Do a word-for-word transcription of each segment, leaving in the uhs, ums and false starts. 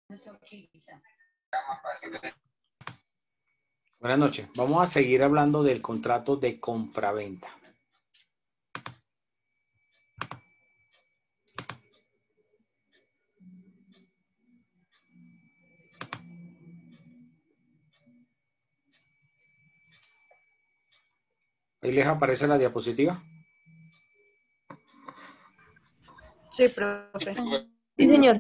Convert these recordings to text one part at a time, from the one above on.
Buenas noches. Vamos a seguir hablando del contrato de compraventa. Ahí les aparece la diapositiva. Sí, profe. Sí, señor.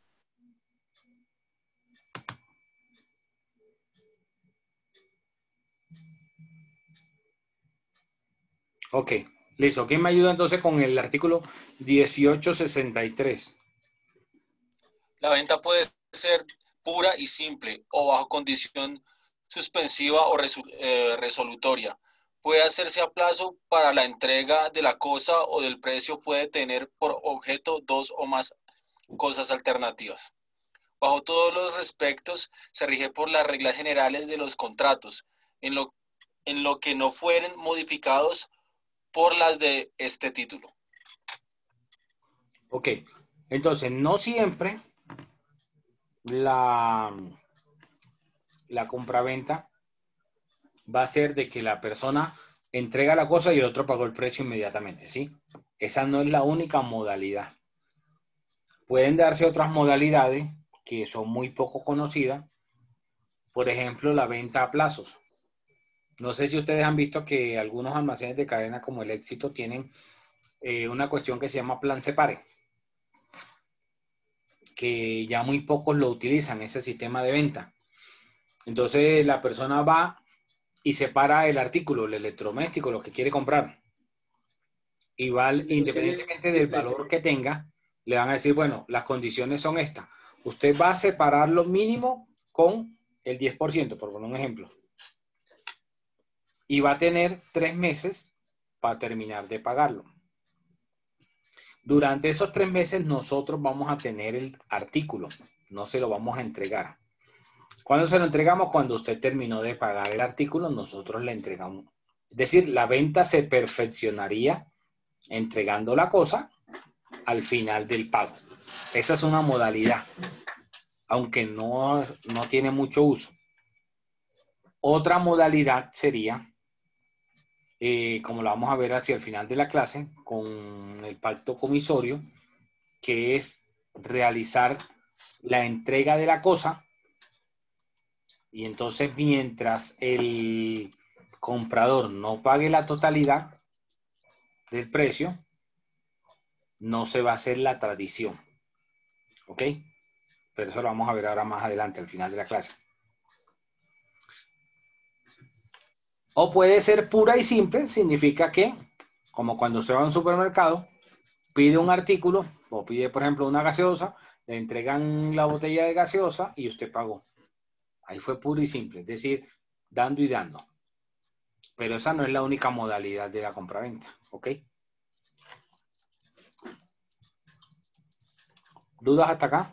Ok, listo. ¿Quién me ayuda entonces con el artículo dieciocho sesenta y tres? La venta puede ser pura y simple o bajo condición suspensiva o resol eh, resolutoria. Puede hacerse a plazo para la entrega de la cosa o del precio puede tener por objeto dos o más cosas alternativas. Bajo todos los respectos, se rige por las reglas generales de los contratos, en lo, en lo que no fueren modificados por las de este título. Ok, entonces no siempre la, la compraventa va a ser de que la persona entrega la cosa y el otro pagó el precio inmediatamente, ¿sí? Esa no es la única modalidad. Pueden darse otras modalidades que son muy poco conocidas. Por ejemplo, la venta a plazos. No sé si ustedes han visto que algunos almacenes de cadena como el Éxito tienen eh, una cuestión que se llama plan separe, que ya muy pocos lo utilizan, ese sistema de venta. Entonces la persona va y separa el artículo, el electrodoméstico, lo que quiere comprar. Y va, independientemente del valor que tenga, le van a decir, bueno, las condiciones son estas. Usted va a separar lo mínimo con el diez por ciento, por poner un ejemplo. Y va a tener tres meses para terminar de pagarlo. Durante esos tres meses nosotros vamos a tener el artículo, no se lo vamos a entregar. ¿Cuándo se lo entregamos? Cuando usted terminó de pagar el artículo, nosotros le entregamos. Es decir, la venta se perfeccionaría entregando la cosa al final del pago. Esa es una modalidad, aunque no, no tiene mucho uso. Otra modalidad sería, eh, como la vamos a ver hacia el final de la clase, con el pacto comisorio, que es realizar la entrega de la cosa y entonces mientras el comprador no pague la totalidad del precio, no se va a hacer la tradición. ¿Ok? Pero eso lo vamos a ver ahora más adelante, al final de la clase. O puede ser pura y simple, significa que, como cuando usted va a un supermercado, pide un artículo, o pide, por ejemplo, una gaseosa, le entregan la botella de gaseosa y usted pagó. Ahí fue puro y simple, es decir, dando y dando. Pero esa no es la única modalidad de la compraventa, ¿ok? ¿Dudas hasta acá?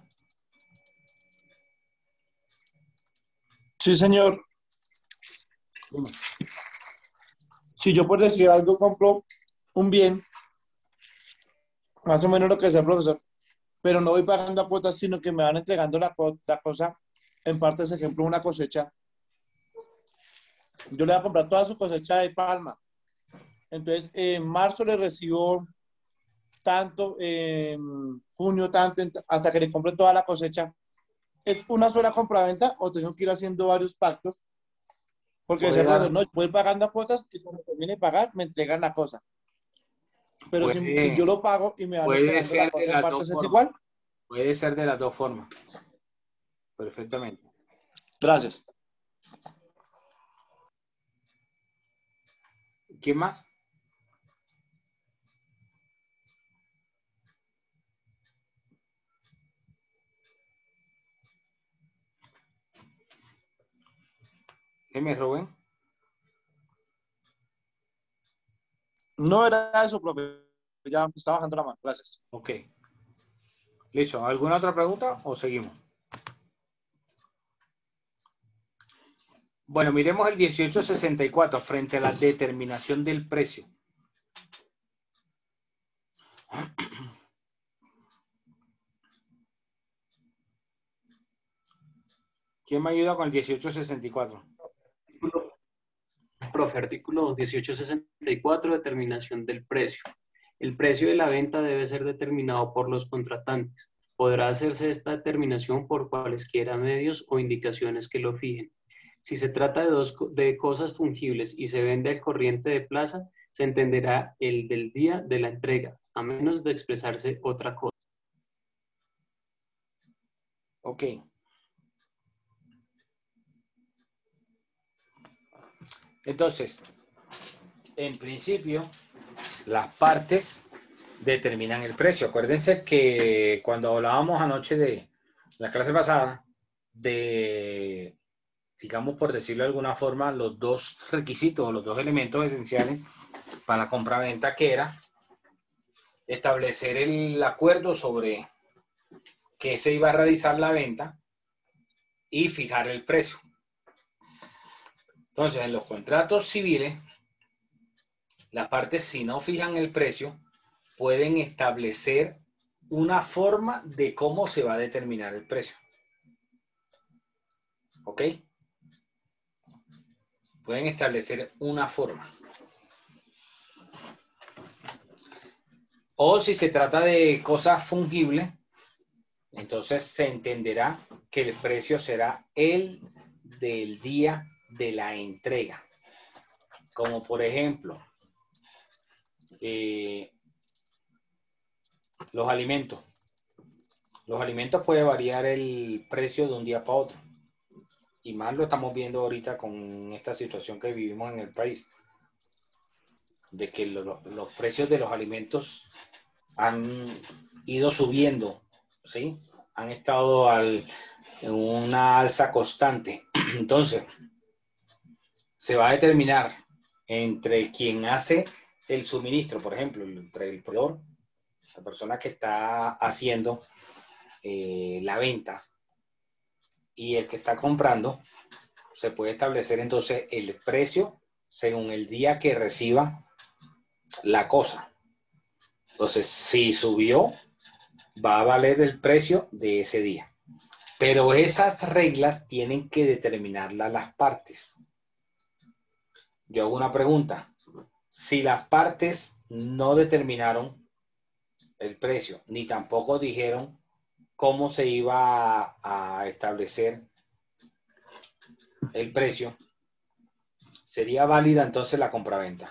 Sí, señor. Dime. Si yo por decir algo compro un bien, más o menos lo que sea el profesor, pero no voy pagando a cuotas, sino que me van entregando la, la cosa, en parte, por ejemplo, una cosecha. Yo le voy a comprar toda su cosecha de palma. Entonces, en marzo le recibo tanto, en junio tanto, hasta que le compre toda la cosecha. ¿Es una sola compraventa o tengo que ir haciendo varios pactos? Porque decía el profesor, no, voy pagando a cuotas y cuando termine de pagar me entregan la cosa. Pero puede, si, si yo lo pago y me van entregando la cosa en partes, ¿es igual? Puede ser de las dos formas. Perfectamente. Gracias. ¿Quién más? Dime, Rubén. No era eso, profe. Ya estaba bajando la mano. Gracias. Ok. Listo. ¿Alguna otra pregunta o seguimos? Bueno, miremos el dieciocho sesenta y cuatro frente a la determinación del precio. ¿Quién me ayuda con el dieciocho sesenta y cuatro? Profe, artículo dieciocho sesenta y cuatro, determinación del precio. El precio de la venta debe ser determinado por los contratantes. Podrá hacerse esta determinación por cualesquiera medios o indicaciones que lo fijen. Si se trata de, dos, de cosas fungibles y se vende al corriente de plaza, se entenderá el del día de la entrega, a menos de expresarse otra cosa. Ok. Entonces, en principio, las partes determinan el precio. Acuérdense que cuando hablábamos anoche de la clase pasada, de, digamos por decirlo de alguna forma, los dos requisitos o los dos elementos esenciales para la compra-venta, que era establecer el acuerdo sobre que se iba a realizar la venta y fijar el precio. Entonces, en los contratos civiles, las partes, si no fijan el precio, pueden establecer una forma de cómo se va a determinar el precio. ¿Ok? Pueden establecer una forma. O si se trata de cosas fungibles, entonces se entenderá que el precio será el del día de la entrega. Como por ejemplo, eh, los alimentos. Los alimentos puede variar el precio de un día para otro. Y más lo estamos viendo ahorita con esta situación que vivimos en el país. De que lo, los precios de los alimentos han ido subiendo, ¿sí? Han estado al, en una alza constante. Entonces, se va a determinar entre quien hace el suministro, por ejemplo, entre el proveedor, la persona que está haciendo eh, la venta y el que está comprando, se puede establecer entonces el precio según el día que reciba la cosa. Entonces, si subió, va a valer el precio de ese día. Pero esas reglas tienen que determinarlas las partes. Yo hago una pregunta. Si las partes no determinaron el precio, ni tampoco dijeron cómo se iba a, a establecer el precio, ¿sería válida entonces la compraventa?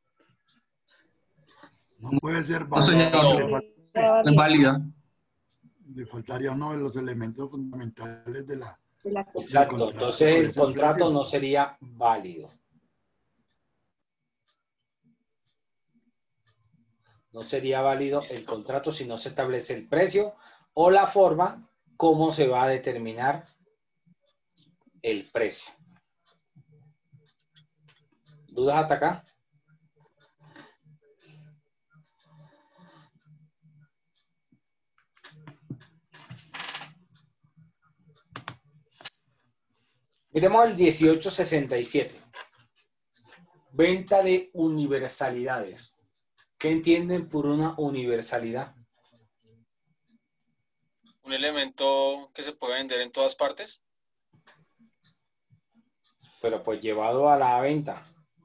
No puede ser No, señor, válida. Estaba no es bien. válida. Le faltaría uno de los elementos fundamentales de la, De la del Exacto, contrato. entonces ¿Cuál el es el contrato precio? no sería válido. No sería válido el contrato si no se establece el precio o la forma cómo se va a determinar el precio. ¿Dudas hasta acá? Miremos el dieciocho sesenta y siete. Venta de universalidades. ¿Qué entienden por una universalidad? Un elemento que se puede vender en todas partes. Pero pues llevado a la venta.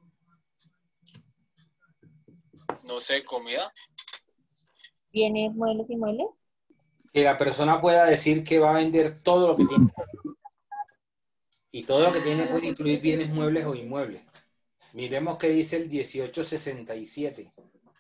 No sé, comida. ¿Bienes, muebles y muebles? Que la persona pueda decir que va a vender todo lo que tiene. Y todo lo que tiene puede incluir bienes muebles o inmuebles. Miremos qué dice el dieciocho sesenta y siete.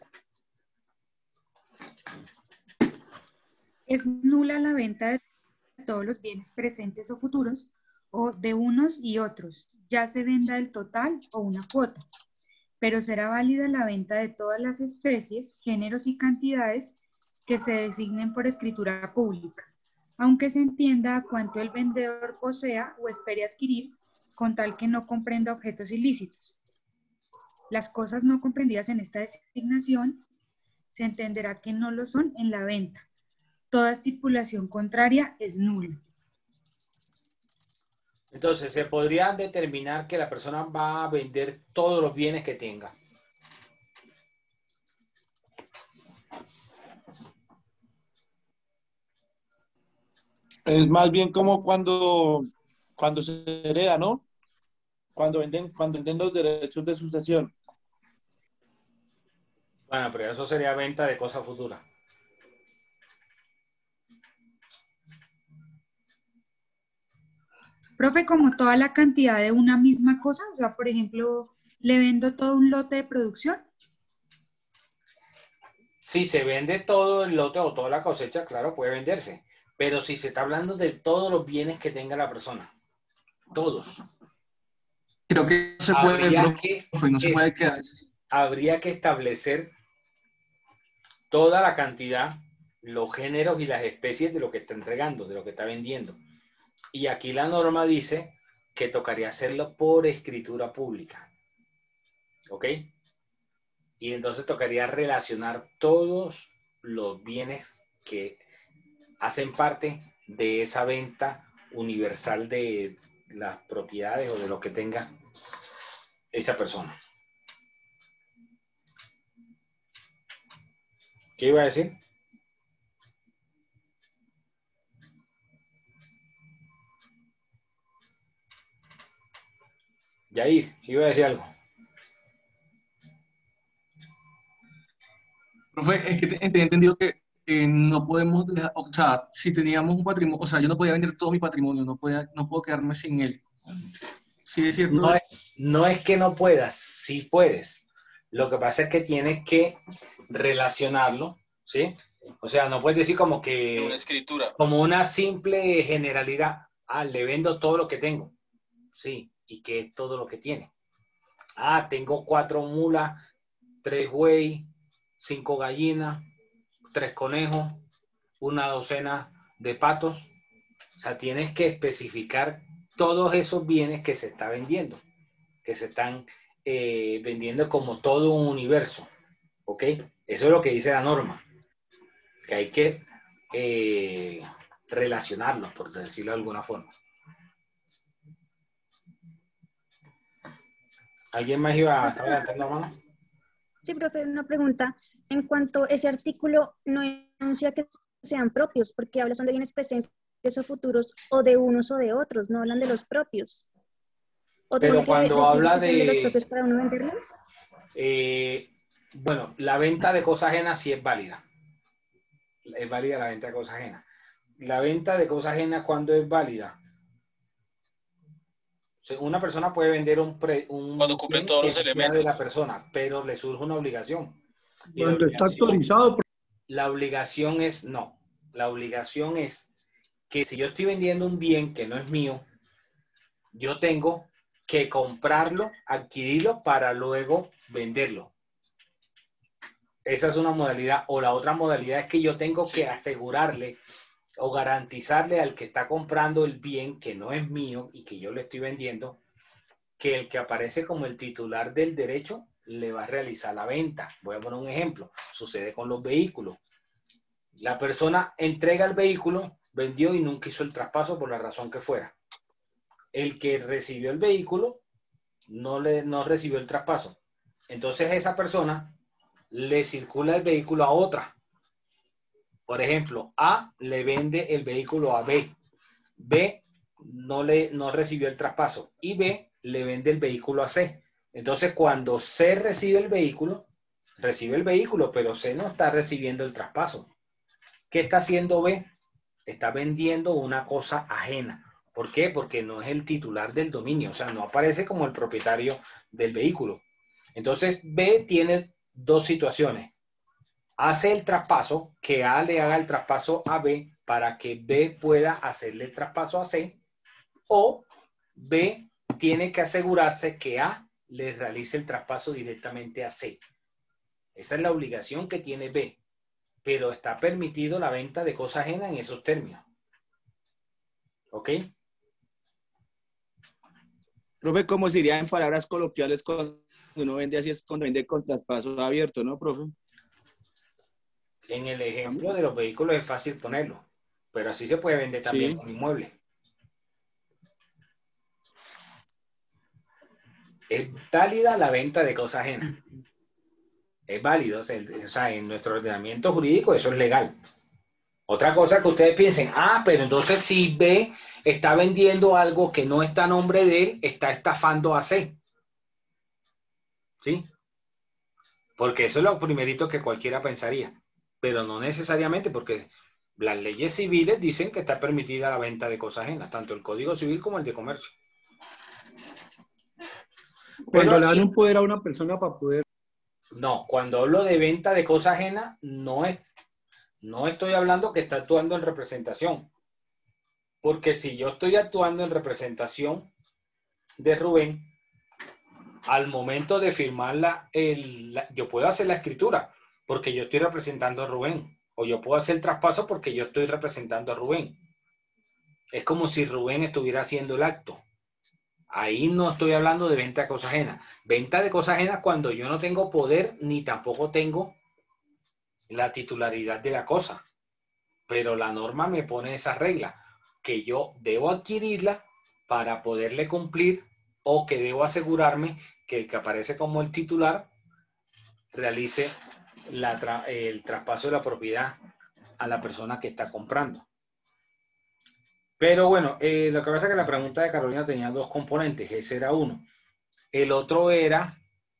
Es nula la venta de todos los bienes presentes o futuros o de unos y otros, ya se venda el total o una cuota, pero será válida la venta de todas las especies, géneros y cantidades que se designen por escritura pública, aunque se entienda a cuánto el vendedor posea o espere adquirir, con tal que no comprenda objetos ilícitos. Las cosas no comprendidas en esta designación se entenderá que no lo son en la venta. Toda estipulación contraria es nula. Entonces, se podría determinar que la persona va a vender todos los bienes que tenga. Es más bien como cuando, cuando se hereda, ¿no? Cuando venden, cuando venden los derechos de sucesión. Bueno, pero eso sería venta de cosa futura. Profe, como toda la cantidad de una misma cosa, o sea, por ejemplo, le vendo todo un lote de producción. Si se vende todo el lote o toda la cosecha, claro, puede venderse. Pero si se está hablando de todos los bienes que tenga la persona, todos. Creo que no se puede, Habría profe, que, no se es- puede quedar así. habría que establecer toda la cantidad, los géneros y las especies de lo que está entregando, de lo que está vendiendo. Y aquí la norma dice que tocaría hacerlo por escritura pública. ¿Ok? Y entonces tocaría relacionar todos los bienes que hacen parte de esa venta universal de las propiedades o de lo que tenga esa persona. ¿Qué iba a decir? Yair, iba a decir algo. Profe, es que te- tenía entendido que eh, no podemos dejar, o sea, si teníamos un patrimonio, o sea, yo no podía vender todo mi patrimonio, no podía, no puedo quedarme sin él. Sí, es cierto. No es, no es que no puedas, sí puedes. Lo que pasa es que tienes que relacionarlo, ¿sí? O sea, no puedes decir como En que, una escritura. como una simple generalidad. Ah, le vendo todo lo que tengo. Sí, ¿y qué es todo lo que tiene? Ah, tengo cuatro mulas, tres buey, cinco gallinas, tres conejos, una docena de patos. O sea, tienes que especificar todos esos bienes que se está vendiendo, que se están eh, vendiendo como todo un universo. ¿Ok? Eso es lo que dice la norma, que hay que eh, relacionarlos, por decirlo de alguna forma. ¿Alguien más iba a estar levantando la mano? Sí, profe, una pregunta. En cuanto a ese artículo, no enuncia que sean propios, porque habla son de bienes presentes o futuros, o de unos o de otros, no hablan de los propios. ¿O Pero tiene que cuando decir habla que sean de los de, propios para uno venderlos? eh, bueno, la venta de cosas ajenas sí es válida. Es válida la venta de cosas ajenas. La venta de cosas ajenas, ¿cuándo es válida? O sea, una persona puede vender un, pre, un Cuando cumple bien todos que los sea de elementos. la persona, pero le surge una obligación. Y la Cuando está obligación, autorizado, la obligación es, no, la obligación es que si yo estoy vendiendo un bien que no es mío, yo tengo que comprarlo, adquirirlo para luego venderlo. Esa es una modalidad. O la otra modalidad es que yo tengo Sí. que asegurarle o garantizarle al que está comprando el bien que no es mío y que yo le estoy vendiendo, que el que aparece como el titular del derecho le va a realizar la venta. Voy a poner un ejemplo. Sucede con los vehículos. La persona entrega el vehículo, vendió y nunca hizo el traspaso por la razón que fuera. El que recibió el vehículo no, le, no recibió el traspaso. Entonces esa persona le circula el vehículo a otra. Por ejemplo, A le vende el vehículo a B. B no, le, no recibió el traspaso. Y B le vende el vehículo a C. Entonces, cuando C recibe el vehículo, recibe el vehículo, pero C no está recibiendo el traspaso. ¿Qué está haciendo B? Está vendiendo una cosa ajena. ¿Por qué? Porque no es el titular del dominio, o sea, no aparece como el propietario del vehículo. Entonces, B tiene dos situaciones. Hace el traspaso, que A le haga el traspaso a B para que B pueda hacerle el traspaso a C, o B tiene que asegurarse que A le realice el traspaso directamente a C. Esa es la obligación que tiene B, pero está permitido la venta de cosa ajena en esos términos. ¿Ok? Profe, ¿cómo sería en palabras coloquiales cuando uno vende así? Es cuando vende con traspaso abierto, ¿no, profe? En el ejemplo de los vehículos es fácil ponerlo, pero así se puede vender también Sí. con inmuebles. Es válida la venta de cosa ajena. Es válido, o sea, en nuestro ordenamiento jurídico eso es legal. Otra cosa que ustedes piensen, ah, pero entonces si B está vendiendo algo que no está a nombre de él, está estafando a C. ¿Sí? Porque eso es lo primerito que cualquiera pensaría. Pero no necesariamente, porque las leyes civiles dicen que está permitida la venta de cosas ajenas, tanto el Código Civil como el de Comercio. Pero Bueno, le dan y- un poder a una persona para poder... No, cuando hablo de venta de cosas ajenas, no es, no estoy hablando que está actuando en representación. Porque si yo estoy actuando en representación de Rubén, al momento de firmar la, el, la- yo puedo hacer la escritura porque yo estoy representando a Rubén. O yo puedo hacer el traspaso porque yo estoy representando a Rubén. Es como si Rubén estuviera haciendo el acto. Ahí no estoy hablando de venta de cosas ajenas. Venta de cosas ajenas cuando yo no tengo poder ni tampoco tengo la titularidad de la cosa. Pero la norma me pone esa regla, que yo debo adquirirla para poderle cumplir o que debo asegurarme que el que aparece como el titular realice la tra- el traspaso de la propiedad a la persona que está comprando. Pero bueno, eh, lo que pasa es que la pregunta de Carolina tenía dos componentes. Ese era uno. El otro era,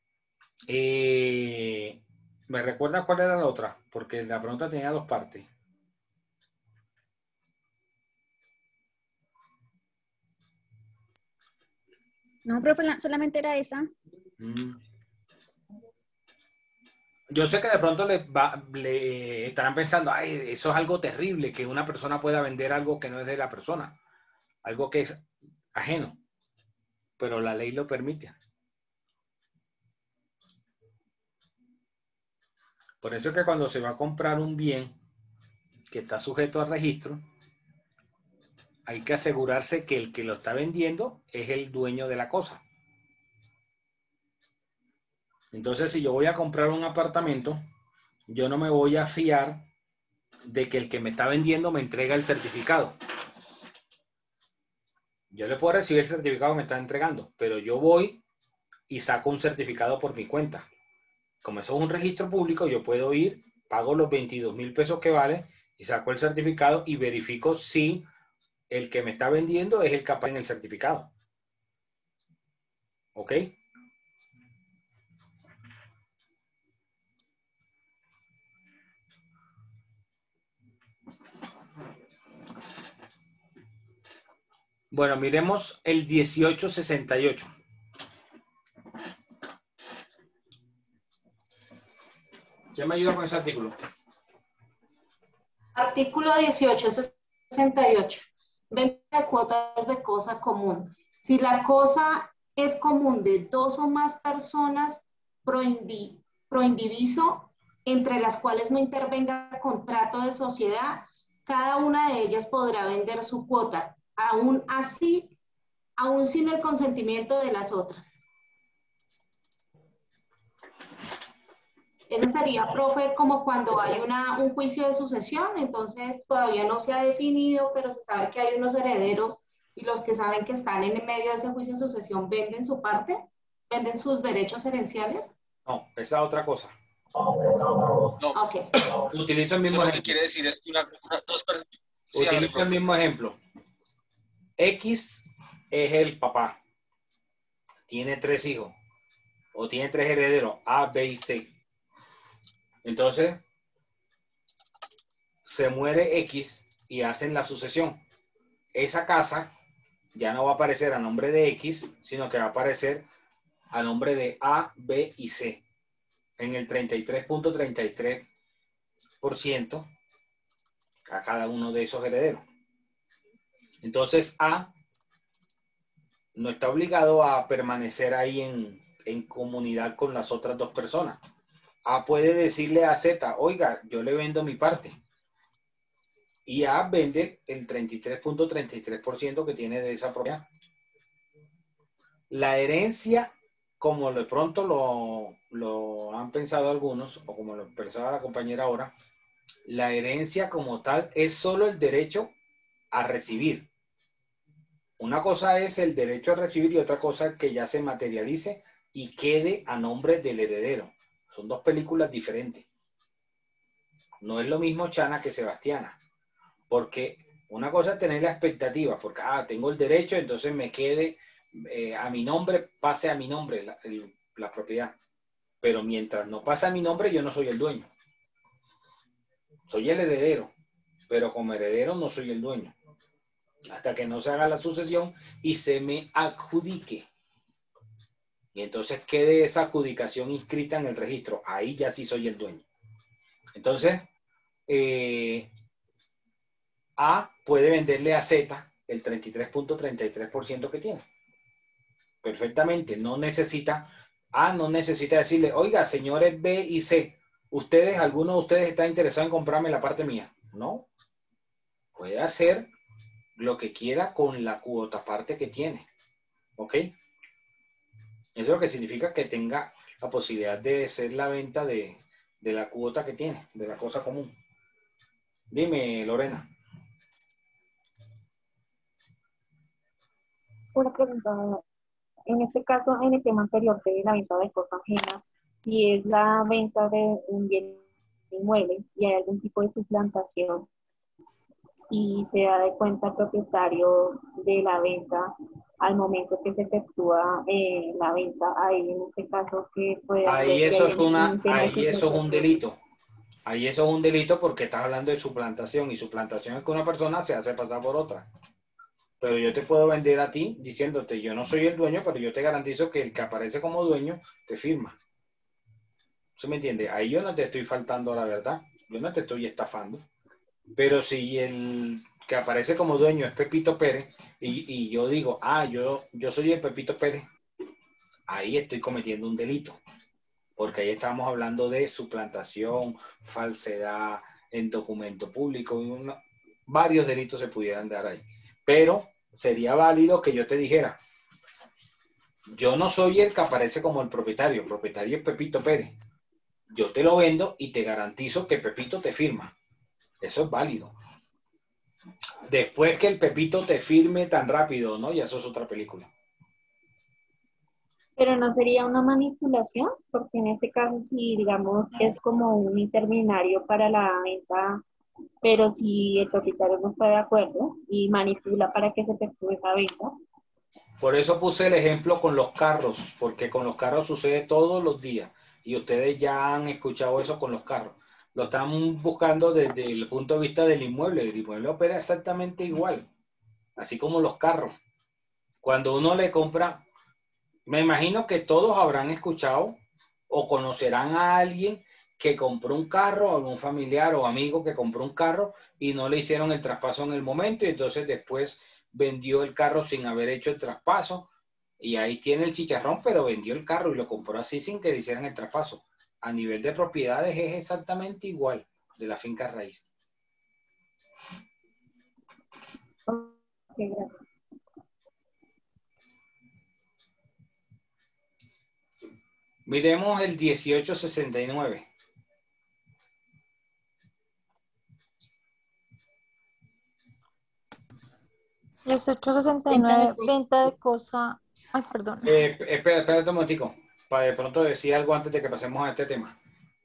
eh, ¿me recuerda cuál era la otra? Porque la pregunta tenía dos partes. No, profe, la- solamente era esa. Mm. Yo sé que de pronto le, va- le estarán pensando, ay, eso es algo terrible, que una persona pueda vender algo que no es de la persona, algo que es ajeno, pero la ley lo permite. Por eso es que cuando se va a comprar un bien que está sujeto al registro, hay que asegurarse que el que lo está vendiendo es el dueño de la cosa. Entonces, si yo voy a comprar un apartamento, yo no me voy a fiar de que el que me está vendiendo me entrega el certificado. Yo le puedo recibir el certificado que me está entregando, pero yo voy y saco un certificado por mi cuenta. Como eso es un registro público, yo puedo ir, pago los veintidós mil pesos que vale y saco el certificado y verifico si el que me está vendiendo es el capaz en el certificado. ¿Ok? Bueno, miremos el dieciocho sesenta y ocho. ¿Quién me ayuda con ese artículo? Artículo dieciocho sesenta y ocho. Venta de cuotas de cosa común. Si la cosa es común de dos o más personas pro, indi, pro indiviso, entre las cuales no intervenga contrato de sociedad, cada una de ellas podrá vender su cuota, aún así, aún sin el consentimiento de las otras. Ese sería, profe, como cuando hay una, un juicio de sucesión, entonces todavía no se ha definido, pero se sabe que hay unos herederos y los que saben que están en medio de ese juicio de sucesión venden su parte, venden sus derechos herenciales. No, esa es otra cosa. No. Okay. Utilizo el Eso mismo lo ejemplo. que quiere decir es que una, una, dos personas... Sí, Utilizo hágale, el profe. mismo ejemplo. X es el papá. Tiene tres hijos. O tiene tres herederos, A, B y C. Entonces, se muere X y hacen la sucesión. Esa casa ya no va a aparecer a nombre de X, sino que va a aparecer a nombre de A, B y C. En el treinta y tres punto treinta y tres por ciento a cada uno de esos herederos. Entonces, A no está obligado a permanecer ahí en, en comunidad con las otras dos personas. A puede decirle a Z, oiga, yo le vendo mi parte. Y A vende el treinta y tres punto treinta y tres por ciento que tiene de esa propiedad. La herencia, como de pronto lo, lo han pensado algunos, o como lo pensaba la compañera ahora, la herencia como tal es solo el derecho a recibir. Una cosa es el derecho a recibir y otra cosa es que ya se materialice y quede a nombre del heredero. Son dos películas diferentes. No es lo mismo Chana que Sebastiana. Porque una cosa es tener la expectativa, porque, ah, tengo el derecho, entonces me quede eh, a mi nombre, pase a mi nombre la, el, la propiedad. Pero mientras no pasa a mi nombre, yo no soy el dueño. Soy el heredero, pero como heredero no soy el dueño. Hasta que no se haga la sucesión y se me adjudique. Y entonces quede esa adjudicación inscrita en el registro. Ahí ya sí soy el dueño. Entonces, eh, A puede venderle a Z el treinta y tres punto treinta y tres por ciento que tiene. Perfectamente. No necesita, A no necesita decirle, oiga, señores B y C, ustedes, alguno de ustedes está interesado en comprarme la parte mía. No. Puede hacer lo que quiera con la cuota parte que tiene. ¿Ok? Eso es lo que significa que tenga la posibilidad de hacer la venta de, de la cuota que tiene, de la cosa común. Dime, Lorena. Una pregunta. En este caso, en el tema anterior de la venta de cosa ajena, si es la venta de un bien inmueble y hay algún tipo de suplantación y se da de cuenta el propietario de la venta al momento que se efectúa eh, la venta, ahí en este caso, ¿qué puede hacer? Ahí Si eso hay es un, una, un tema de ahí eso es un suplantación. delito. Ahí eso es un delito porque estás hablando de suplantación y suplantación es que una persona se hace pasar por otra. Pero yo te puedo vender a ti diciéndote, yo no soy el dueño, pero yo te garantizo que el que aparece como dueño te firma. ¿Sí me entiende? Ahí yo no te estoy faltando a la verdad. Yo no te estoy estafando. Pero si el que aparece como dueño es Pepito Pérez y, y yo digo, ah, yo, yo soy el Pepito Pérez, ahí estoy cometiendo un delito. Porque ahí estamos hablando de suplantación, falsedad en documento público, una, varios delitos se pudieran dar ahí. Pero sería válido que yo te dijera, yo no soy el que aparece como el propietario, el propietario es Pepito Pérez. Yo te lo vendo y te garantizo que Pepito te firma. Eso es válido. Después que el Pepito te firme tan rápido, ¿no? Ya eso es otra película. Pero no sería una manipulación, porque en este caso, si digamos que es como un intermediario para la venta, pero si el propietario no está de acuerdo y manipula para que se efectúe esa venta. Por eso puse el ejemplo con los carros, porque con los carros sucede todos los días y ustedes ya han escuchado eso con los carros. Lo están buscando desde el punto de vista del inmueble. El inmueble opera exactamente igual, así como los carros. Cuando uno le compra, me imagino que todos habrán escuchado o conocerán a alguien que compró un carro, algún familiar o amigo que compró un carro y no le hicieron el traspaso en el momento y entonces después vendió el carro sin haber hecho el traspaso y ahí tiene el chicharrón, pero vendió el carro y lo compró así sin que le hicieran el traspaso. A nivel de propiedades es exactamente igual de la finca raíz. Okay, gracias. Miremos el dieciocho sesenta y nueve. dieciocho sesenta y nueve, venta de cosa. Ay, perdón. Eh, espera, espérate un momentico, para de pronto decir algo antes de que pasemos a este tema.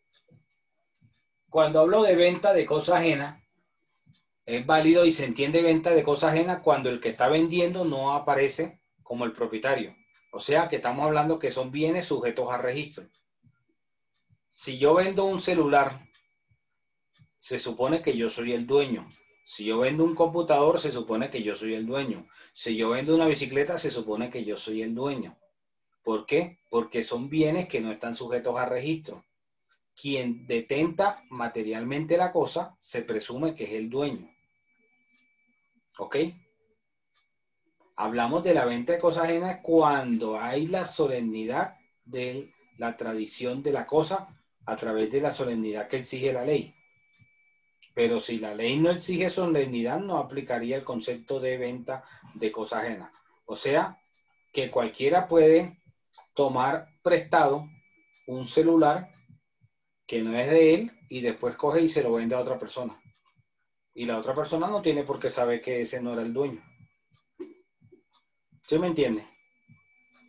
Cuando hablo de venta de cosa ajena, es válido y se entiende venta de cosa ajena cuando el que está vendiendo no aparece como el propietario. O sea que estamos hablando que son bienes sujetos a registro. Si yo vendo un celular, se supone que yo soy el dueño. Si yo vendo un computador, se supone que yo soy el dueño. Si yo vendo una bicicleta, se supone que yo soy el dueño. ¿Por qué? Porque son bienes que no están sujetos a registro. Quien detenta materialmente la cosa, se presume que es el dueño. ¿Ok? Hablamos de la venta de cosas ajenas cuando hay la solemnidad de la tradición de la cosa a través de la solemnidad que exige la ley. Pero si la ley no exige solemnidad, no aplicaría el concepto de venta de cosas ajenas. O sea, que cualquiera puede tomar prestado un celular que no es de él y después coge y se lo vende a otra persona. Y la otra persona no tiene por qué saber que ese no era el dueño. ¿Sí me entiende?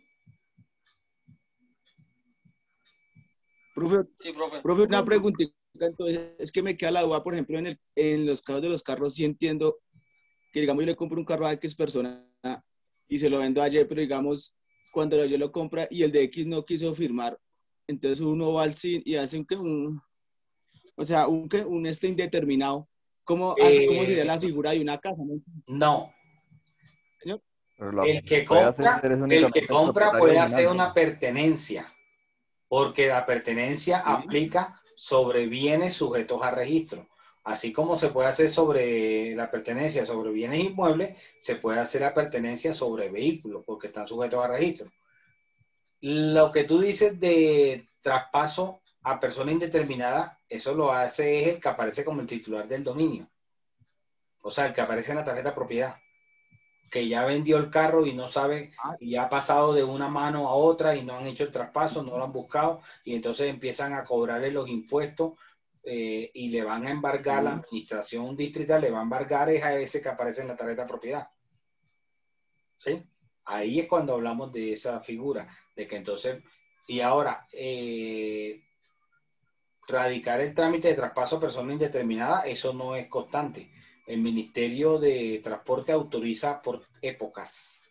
Profe, Sí, profe. profe, una preguntita Entonces, es que me queda la duda, por ejemplo, en, el, en los casos de los carros, sí entiendo que, digamos, yo le compro un carro a X persona y se lo vendo a Y, pero digamos, cuando yo lo compra y el de X no quiso firmar, entonces uno va al C I N y hace un, un o sea, un, un este indeterminado. ¿Cómo, Eh, ¿Cómo sería la figura de una casa? No. no. ¿Señor? El que compra, el que compra puede hacer una pertenencia, porque la pertenencia Sí. aplica sobre bienes sujetos a registro. Así como se puede hacer sobre la pertenencia sobre bienes inmuebles, se puede hacer la pertenencia sobre vehículos, porque están sujetos a registro. Lo que tú dices de traspaso a persona indeterminada, eso lo hace es el que aparece como el titular del dominio. O sea, el que aparece en la tarjeta de propiedad, que ya vendió el carro y no sabe, y ya ha pasado de una mano a otra y no han hecho el traspaso, no lo han buscado, y entonces empiezan a cobrarle los impuestos eh, y le van a embargar, la administración distrital le va a embargar es a ese que aparece en la tarjeta de propiedad. ¿Sí? Ahí es cuando hablamos de esa figura, de que entonces, y ahora, eh, radicar el trámite de traspaso a persona indeterminada, eso no es constante. El Ministerio de Transporte autoriza por épocas.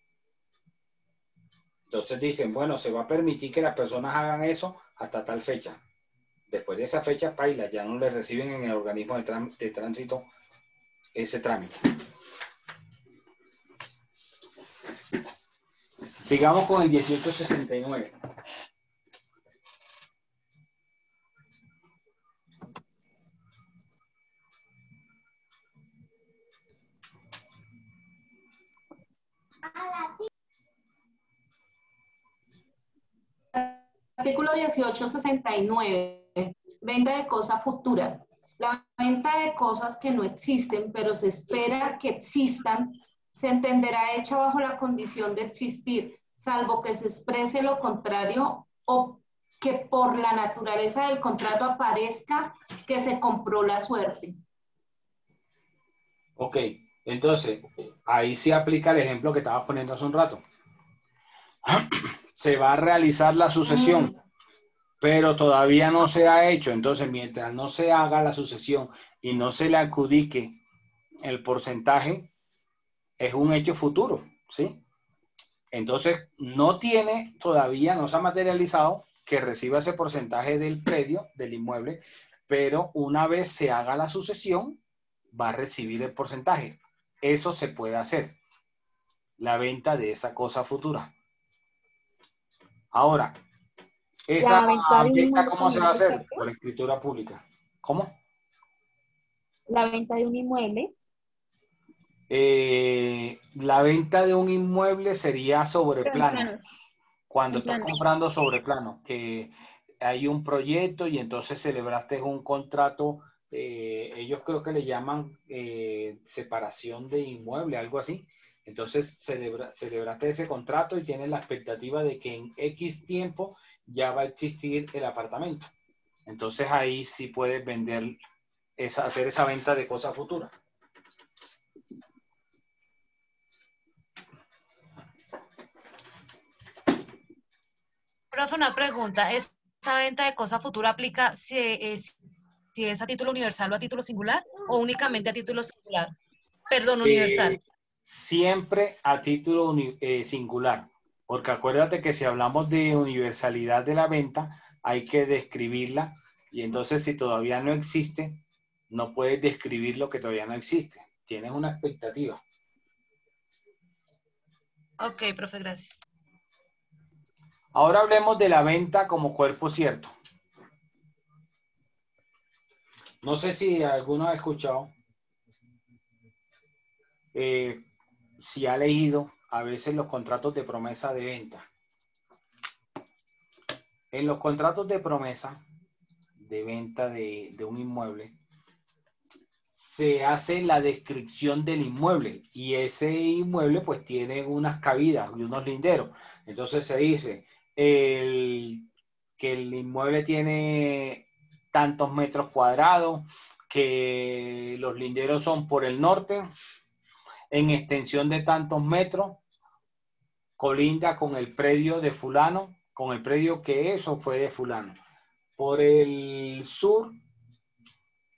Entonces dicen, bueno, se va a permitir que las personas hagan eso hasta tal fecha. Después de esa fecha, paila, ya no le reciben en el organismo de, trán- de tránsito ese trámite. Sigamos con el dieciocho sesenta y nueve. Artículo dieciocho sesenta y nueve. Venta de cosa futura. La venta de cosas que no existen, pero se espera que existan, se entenderá hecha bajo la condición de existir, salvo que se exprese lo contrario o que por la naturaleza del contrato aparezca que se compró la suerte. Ok, entonces, ahí sí aplica el ejemplo que estabas poniendo hace un rato. Se va a realizar la sucesión, mm. pero todavía no se ha hecho. Entonces, mientras no se haga la sucesión y no se le adjudique el porcentaje, es un hecho futuro, ¿sí? Entonces, no tiene todavía, no se ha materializado que reciba ese porcentaje del predio, del inmueble, pero una vez se haga la sucesión, va a recibir el porcentaje. Eso se puede hacer, la venta de esa cosa futura. Ahora, esa venta, ¿cómo se va a hacer? Por escritura pública. ¿Cómo? La venta de un inmueble. Eh, la venta de un inmueble sería sobre plano. Cuando estás comprando sobre plano, que hay un proyecto y entonces celebraste un contrato, eh, ellos creo que le llaman eh, separación de inmueble, algo así. Entonces celebra, celebraste ese contrato y tienes la expectativa de que en X tiempo ya va a existir el apartamento. Entonces ahí sí puedes vender, esa, hacer esa venta de cosas futuras. Profe, una pregunta. ¿Esta venta de cosa futura aplica si es, si es a título universal o a título singular o únicamente a título singular? Perdón, universal. Eh, siempre a título eh, singular, porque acuérdate que si hablamos de universalidad de la venta, hay que describirla y entonces si todavía no existe, no puedes describir lo que todavía no existe. Tienes una expectativa. Ok, profe, gracias. Ahora hablemos de la venta como cuerpo cierto. No sé si alguno ha escuchado, eh, si ha leído a veces los contratos de promesa de venta. En los contratos de promesa de venta de, de un inmueble, se hace la descripción del inmueble y ese inmueble pues tiene unas cabidas y unos linderos. Entonces se dice el, que el inmueble tiene tantos metros cuadrados, que los linderos son por el norte, en extensión de tantos metros, colinda con el predio de fulano, con el predio que eso fue de fulano. Por el sur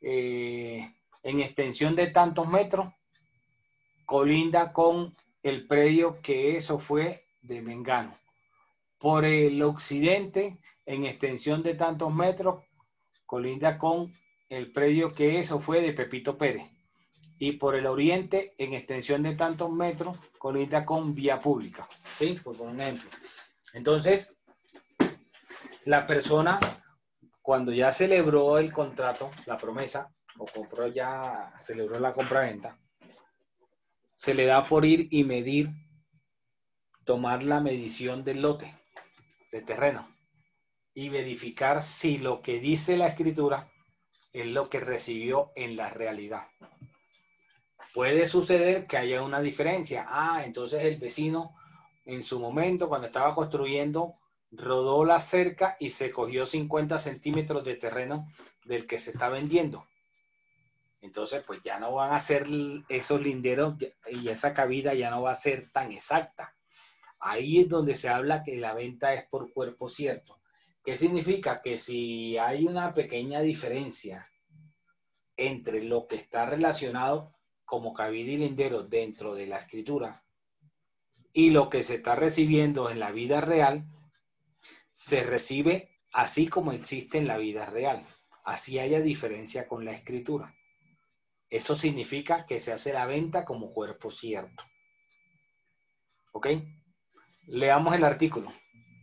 eh, en extensión de tantos metros, colinda con el predio que eso fue de Mengano. Por el occidente, en extensión de tantos metros, colinda con el predio que eso fue de Pepito Pérez. Y por el oriente, en extensión de tantos metros, colinda con vía pública. ¿Sí? Por un ejemplo. Entonces, la persona, cuando ya celebró el contrato, la promesa, o compró ya, celebró la compraventa, se le da por ir y medir, tomar la medición del lote de terreno y verificar si lo que dice la escritura es lo que recibió en la realidad. Puede suceder que haya una diferencia. Ah, entonces el vecino en su momento, cuando estaba construyendo, rodó la cerca y se cogió cincuenta centímetros de terreno del que se está vendiendo. Entonces, pues ya no van a ser esos linderos y esa cabida ya no va a ser tan exacta. Ahí es donde se habla que la venta es por cuerpo cierto. ¿Qué significa? Que si hay una pequeña diferencia entre lo que está relacionado como cabida y lindero dentro de la escritura y lo que se está recibiendo en la vida real, se recibe así como existe en la vida real. Así haya diferencia con la escritura. Eso significa que se hace la venta como cuerpo cierto. ¿Ok? Leamos el artículo.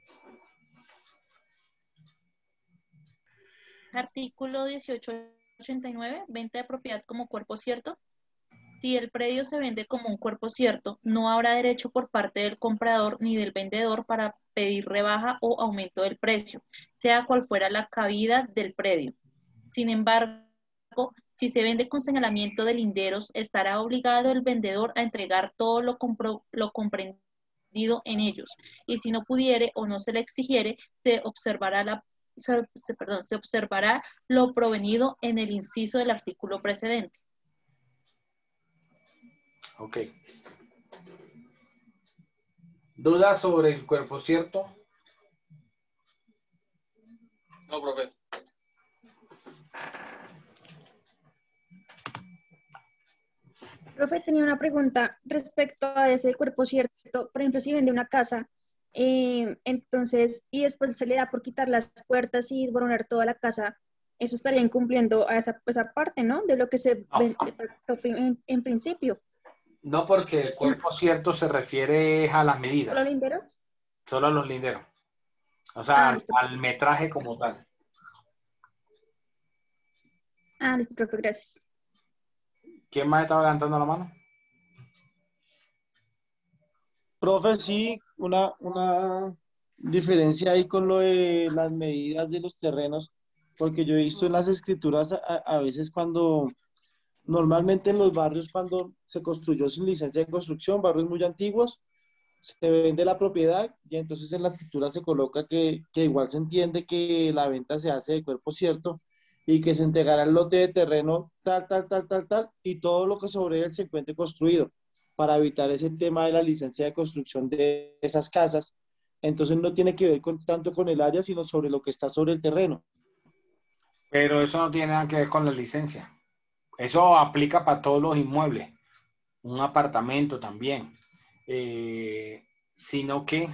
Artículo dieciocho ochenta y nueve, venta de propiedad como cuerpo cierto. Si el predio se vende como un cuerpo cierto, no habrá derecho por parte del comprador ni del vendedor para pedir rebaja o aumento del precio, sea cual fuera la cabida del predio. Sin embargo, si se vende con señalamiento de linderos, estará obligado el vendedor a entregar todo lo, compro, lo comprendido en ellos, y si no pudiere o no se le exigiere, se observará, la, se, se, perdón, se observará lo provenido en el inciso del artículo precedente. Ok. ¿Dudas sobre el cuerpo cierto? No, profe. Profe, tenía una pregunta respecto a ese cuerpo cierto. Por ejemplo, si vende una casa, eh, entonces, y después se le da por quitar las puertas y desboronar toda la casa, eso estaría incumpliendo a esa, esa parte, ¿no? De lo que se No. vende en, en principio. No, porque el cuerpo cierto se refiere a las medidas. ¿Solo linderos? Solo a los linderos. O sea, Ah, al, al metraje como tal. Ah, listo, profe, gracias. ¿Quién más estaba levantando la mano? Profe, sí, una, una diferencia ahí con lo de las medidas de los terrenos, porque yo he visto en las escrituras a, a veces cuando, normalmente en los barrios cuando se construyó sin licencia de construcción, barrios muy antiguos, se vende la propiedad y entonces en la escritura se coloca que, que igual se entiende que la venta se hace de cuerpo cierto y que se entregará el lote de terreno tal, tal, tal, tal, tal, y todo lo que sobre él se encuentre construido, para evitar ese tema de la licencia de construcción de esas casas. Entonces no tiene que ver con, tanto con el área, sino sobre lo que está sobre el terreno. Pero eso no tiene nada que ver con la licencia. Eso aplica para todos los inmuebles. Un apartamento también. Eh, sino que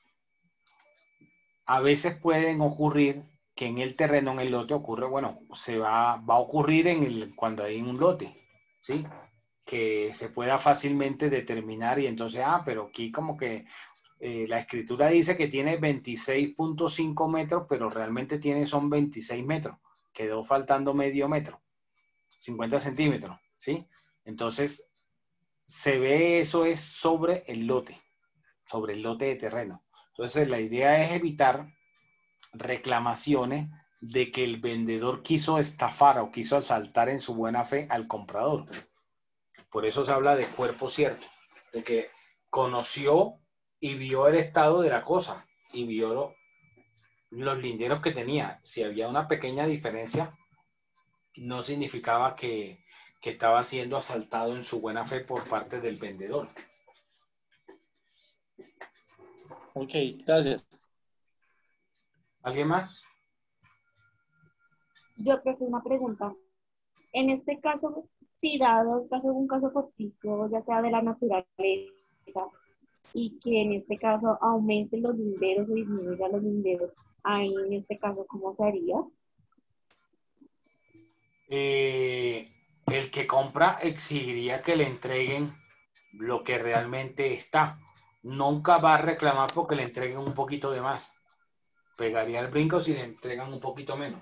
a veces pueden ocurrir que en el terreno, en el lote, ocurre, bueno, se va, va a ocurrir en el, cuando hay un lote, ¿sí? Que se pueda fácilmente determinar y entonces, ah, pero aquí como que eh, la escritura dice que tiene veintiséis punto cinco metros, pero realmente tiene, son veintiséis metros. Quedó faltando medio metro, cincuenta centímetros, ¿sí? Entonces, se ve eso es sobre el lote, sobre el lote de terreno. Entonces, la idea es evitar reclamaciones de que el vendedor quiso estafar o quiso asaltar en su buena fe al comprador. Por eso se habla de cuerpo cierto, de que conoció y vio el estado de la cosa y vio lo, los linderos que tenía. Si había una pequeña diferencia, no significaba que, que estaba siendo asaltado en su buena fe por parte del vendedor. Ok, gracias. ¿Alguien más? Yo tengo una pregunta. En este caso, si dado el caso, un caso fortuito, ya sea de la naturaleza, y que en este caso aumenten los linderos o disminuyan los linderos, ahí en este caso, ¿cómo se haría? Eh, el que compra exigiría que le entreguen lo que realmente está. Nunca va a reclamar porque le entreguen un poquito de más. Pegaría el brinco si le entregan un poquito menos.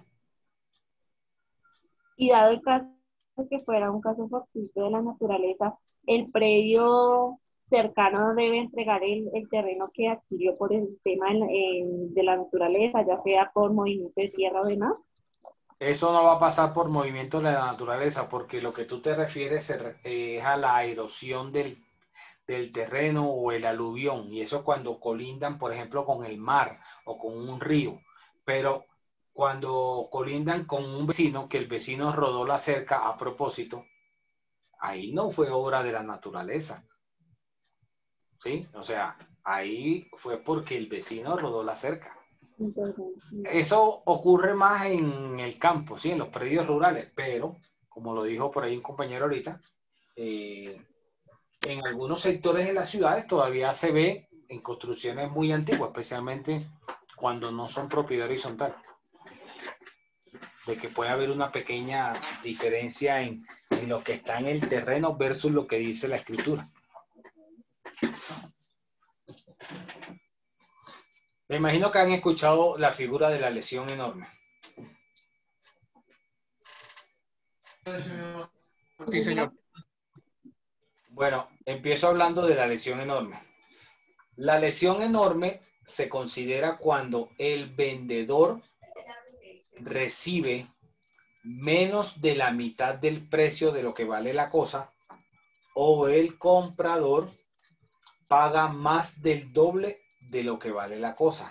Y dado el caso que fuera un caso fortuito de la naturaleza, el predio cercano debe entregar el, el terreno que adquirió por el tema en- en- de la naturaleza, ya sea por movimiento de tierra o demás. Eso no va a pasar por movimientos de la naturaleza, porque lo que tú te refieres se re- eh, es a la erosión del, del terreno o el aluvión, y eso cuando colindan, por ejemplo, con el mar o con un río. Pero cuando colindan con un vecino, que el vecino rodó la cerca a propósito, ahí no fue obra de la naturaleza, ¿sí? O sea, ahí fue porque el vecino rodó la cerca. Eso ocurre más en el campo, ¿sí? En los predios rurales, pero, como lo dijo por ahí un compañero ahorita, eh, en algunos sectores de las ciudades todavía se ve en construcciones muy antiguas, especialmente cuando no son propiedad horizontal, de que puede haber una pequeña diferencia en, en lo que está en el terreno versus lo que dice la escritura. Me imagino que han escuchado la figura de la lesión enorme. Sí, señor. Bueno, empiezo hablando de la lesión enorme. La lesión enorme se considera cuando el vendedor recibe menos de la mitad del precio de lo que vale la cosa o el comprador paga más del doble de lo que vale la cosa.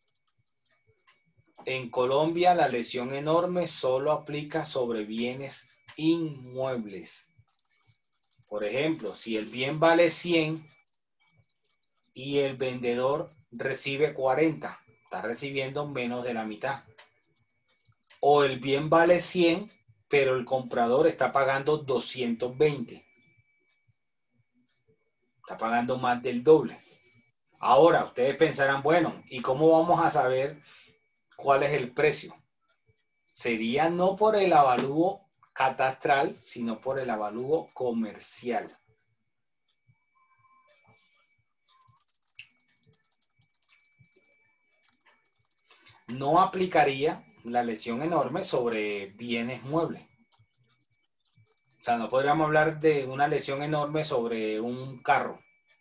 En Colombia, la lesión enorme solo aplica sobre bienes inmuebles. Por ejemplo, si el bien vale cien y el vendedor recibe cuarenta, está recibiendo menos de la mitad. O el bien vale cien, pero el comprador está pagando doscientos veinte. Está pagando más del doble. Ahora, ustedes pensarán, bueno, ¿y cómo vamos a saber cuál es el precio? Sería no por el avalúo catastral, sino por el avalúo comercial. No aplicaría la lesión enorme sobre bienes muebles. O sea, no podríamos hablar de una lesión enorme sobre un carro,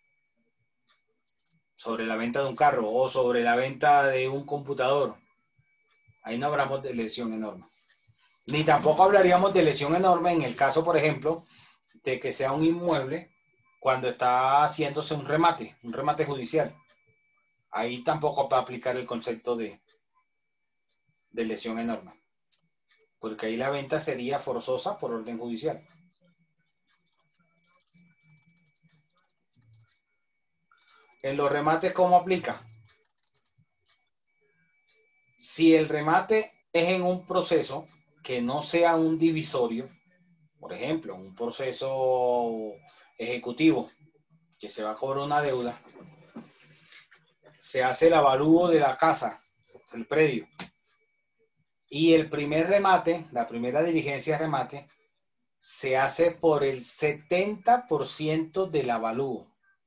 sobre la venta de un carro o sobre la venta de un computador. Ahí no hablamos de lesión enorme. Ni tampoco hablaríamos de lesión enorme en el caso, por ejemplo, de que sea un inmueble cuando está haciéndose un remate, un remate judicial. Ahí tampoco va a aplicar el concepto de, de lesión enorme, porque ahí la venta sería forzosa por orden judicial. En los remates, ¿cómo aplica? Si el remate es en un proceso que no sea un divisorio, por ejemplo, un proceso ejecutivo que se va a cobrar una deuda, se hace el avalúo de la casa, del predio, y el primer remate, la primera diligencia de remate, se hace por el setenta por ciento del avalúo.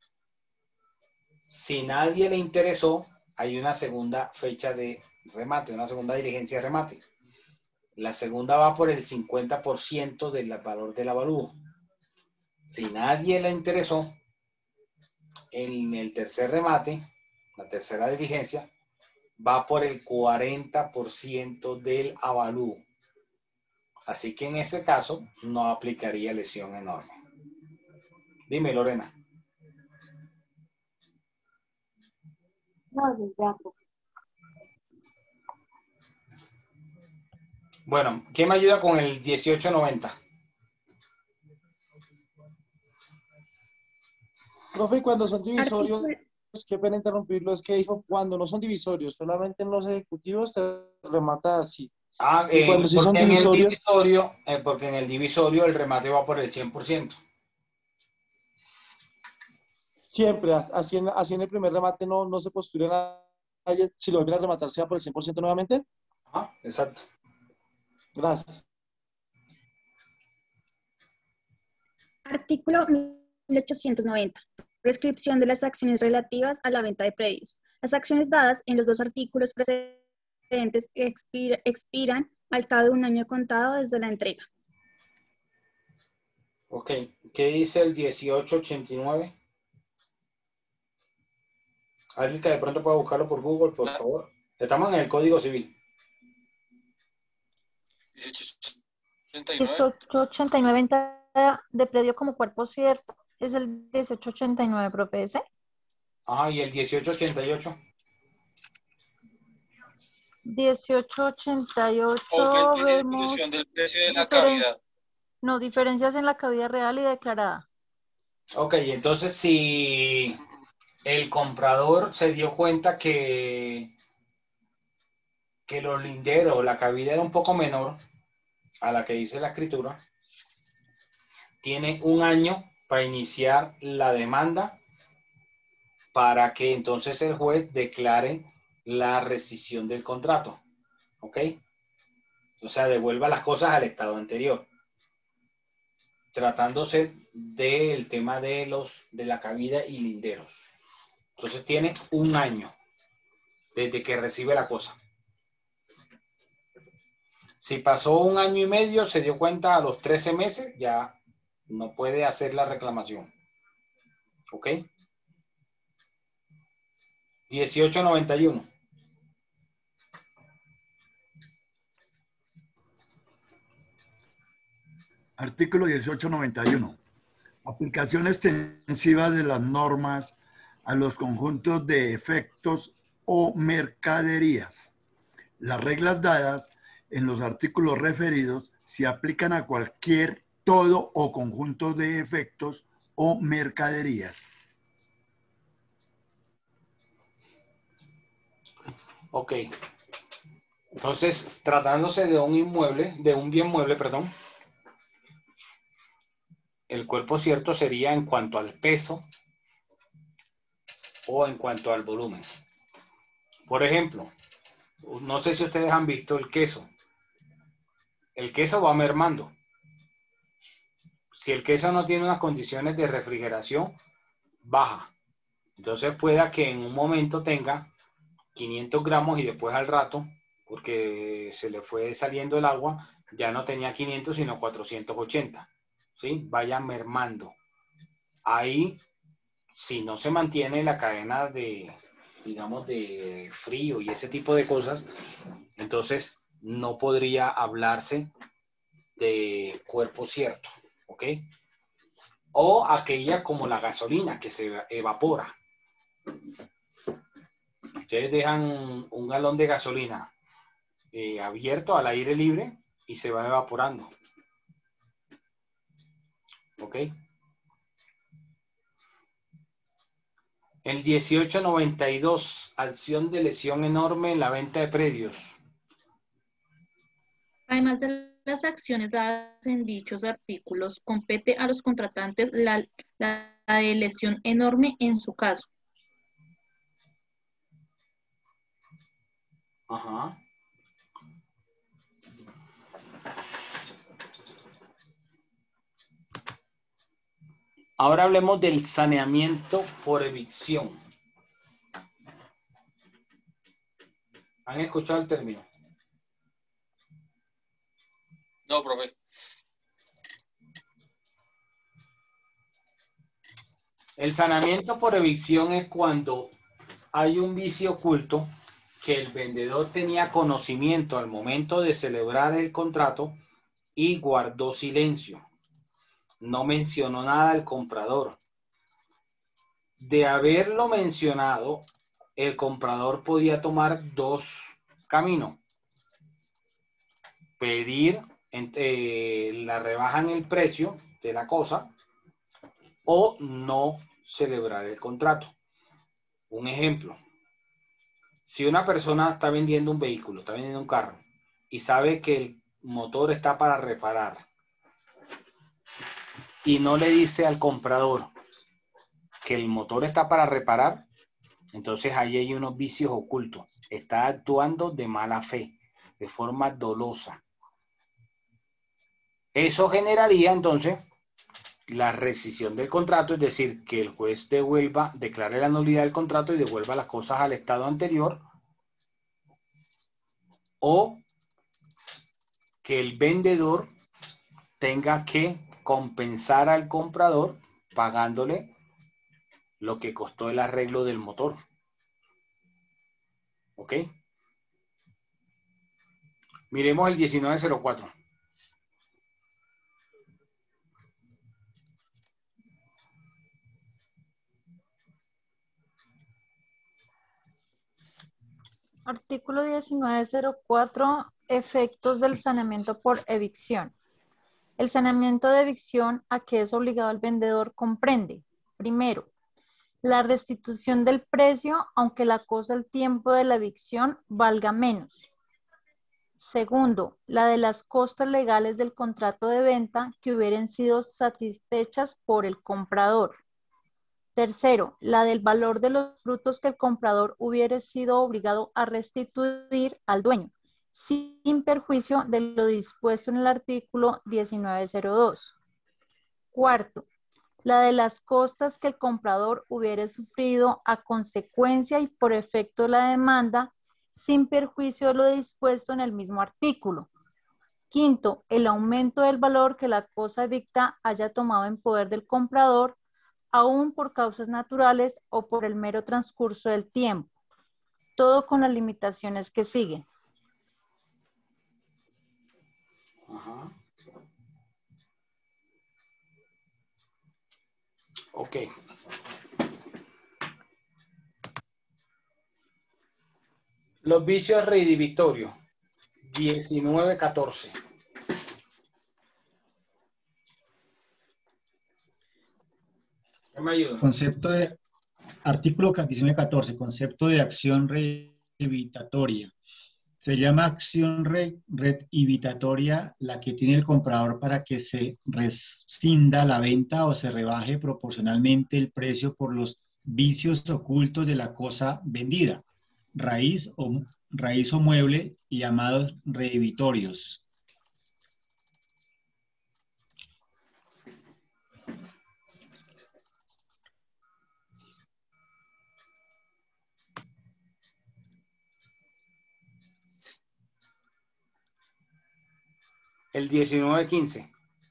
Si nadie le interesó, hay una segunda fecha de remate, una segunda diligencia de remate. La segunda va por el cincuenta por ciento del valor del avalúo. Si nadie le interesó, en el tercer remate, la tercera diligencia, va por el cuarenta por ciento del avalúo. Así que en ese caso no aplicaría lesión enorme. Dime, Lorena. No, ya. Bueno, ¿quién me ayuda con el dieciocho noventa? Profe, cuando son divisorios, Artículo- qué pena interrumpirlo, es que dijo cuando no son divisorios, solamente en los ejecutivos se remata así. Ah, Y eh, cuando sí son porque en el divisorios, divisorio, eh, porque en el divisorio el remate va por el cien por ciento. siempre, así en, así en el primer remate no, no se postula nadie, si lo vuelven a rematar sea por el cien por ciento nuevamente. Ah, exacto. Gracias. Artículo mil ochocientos noventa. Prescripción de las acciones relativas a la venta de predios. Las acciones dadas en los dos artículos precedentes expira- expiran al cabo de un año contado desde la entrega. Ok, ¿qué dice el dieciocho ochenta y nueve? Alguien que de pronto pueda buscarlo por Google, por favor. Estamos en el Código Civil. dieciocho ochenta y nueve. dieciocho ochenta y nueve, venta de predio como cuerpo cierto. Es el dieciocho ochenta y nueve, profe, ¿ese? Ah, y el dieciocho ochenta y ocho. dieciocho ochenta y ocho, Aumento y vemos disminución del precio de la diferen- cavidad. no, diferencias en la cavidad real y declarada. Ok, entonces si el comprador se dio cuenta que, que los linderos, la cavidad era un poco menor a la que dice la escritura, tiene un año para iniciar la demanda para que entonces el juez declare la rescisión del contrato. ¿Ok? O sea, devuelva las cosas al estado anterior. Tratándose del tema de, los, de la cabida y linderos. Entonces tiene un año desde que recibe la cosa. Si pasó un año y medio, se dio cuenta a los trece meses, ya no puede hacer la reclamación. ¿Ok? dieciocho noventa y uno. Artículo dieciocho noventa y uno. Aplicación extensiva de las normas a los conjuntos de efectos o mercaderías. Las reglas dadas en los artículos referidos se aplican a cualquier, todo o conjunto de efectos o mercaderías. Ok. Entonces, tratándose de un inmueble, de un bien mueble, perdón, el cuerpo cierto sería en cuanto al peso o en cuanto al volumen. Por ejemplo, no sé si ustedes han visto el queso. El queso va mermando. Si el queso no tiene unas condiciones de refrigeración, baja. Entonces pueda que en un momento tenga quinientos gramos y después al rato, porque se le fue saliendo el agua, ya no tenía quinientos sino cuatrocientos ochenta. ¿Sí? Vaya mermando. Ahí, si no se mantiene la cadena de, digamos, de frío y ese tipo de cosas, entonces no podría hablarse de cuerpo cierto, ¿ok? O aquella como la gasolina que se evapora. Ustedes dejan un galón de gasolina eh, abierto al aire libre y se va evaporando. ¿Ok? El dieciocho noventa y dos, acción de lesión enorme en la venta de predios. Además de las acciones dadas en dichos artículos, compete a los contratantes la, la de lesión enorme en su caso. Ajá. Ahora hablemos del saneamiento por evicción. ¿Han escuchado el término? No, profe. El saneamiento por evicción es cuando hay un vicio oculto que el vendedor tenía conocimiento al momento de celebrar el contrato y guardó silencio. No mencionó nada al comprador. De haberlo mencionado, el comprador podía tomar dos caminos. Pedir eh, la rebaja en el precio de la cosa o no celebrar el contrato. Un ejemplo. Si una persona está vendiendo un vehículo, está vendiendo un carro, y sabe que el motor está para reparar y no le dice al comprador que el motor está para reparar, entonces ahí hay unos vicios ocultos. Está actuando de mala fe, de forma dolosa. Eso generaría entonces la rescisión del contrato, es decir, que el juez devuelva, declare la nulidad del contrato y devuelva las cosas al estado anterior, o que el vendedor tenga que compensar al comprador pagándole lo que costó el arreglo del motor. ¿Ok? Miremos el diecinueve cero cuatro. Artículo diecinueve cero cuatro, efectos del saneamiento por evicción. El saneamiento de evicción a que es obligado el vendedor comprende, primero, la restitución del precio aunque la cosa al tiempo de la evicción valga menos. Segundo, la de las costas legales del contrato de venta que hubieran sido satisfechas por el comprador. Tercero, la del valor de los frutos que el comprador hubiera sido obligado a restituir al dueño, sin perjuicio de lo dispuesto en el artículo diecinueve cero dos. Cuarto, la de las costas que el comprador hubiera sufrido a consecuencia y por efecto de la demanda, sin perjuicio de lo dispuesto en el mismo artículo. Quinto, el aumento del valor que la cosa evicta haya tomado en poder del comprador, aún por causas naturales o por el mero transcurso del tiempo. Todo con las limitaciones que siguen. Ajá. Ok. Los vicios reidivitorios. diecinueve catorce. ¿Qué me ayuda? Concepto de, artículo diecinueve catorce, concepto de acción reivindicatoria. Se llama acción reivindicatoria la que tiene el comprador para que se rescinda la venta o se rebaje proporcionalmente el precio por los vicios ocultos de la cosa vendida, raíz o, raíz o mueble, llamados reivindicatorios. El diecinueve quince.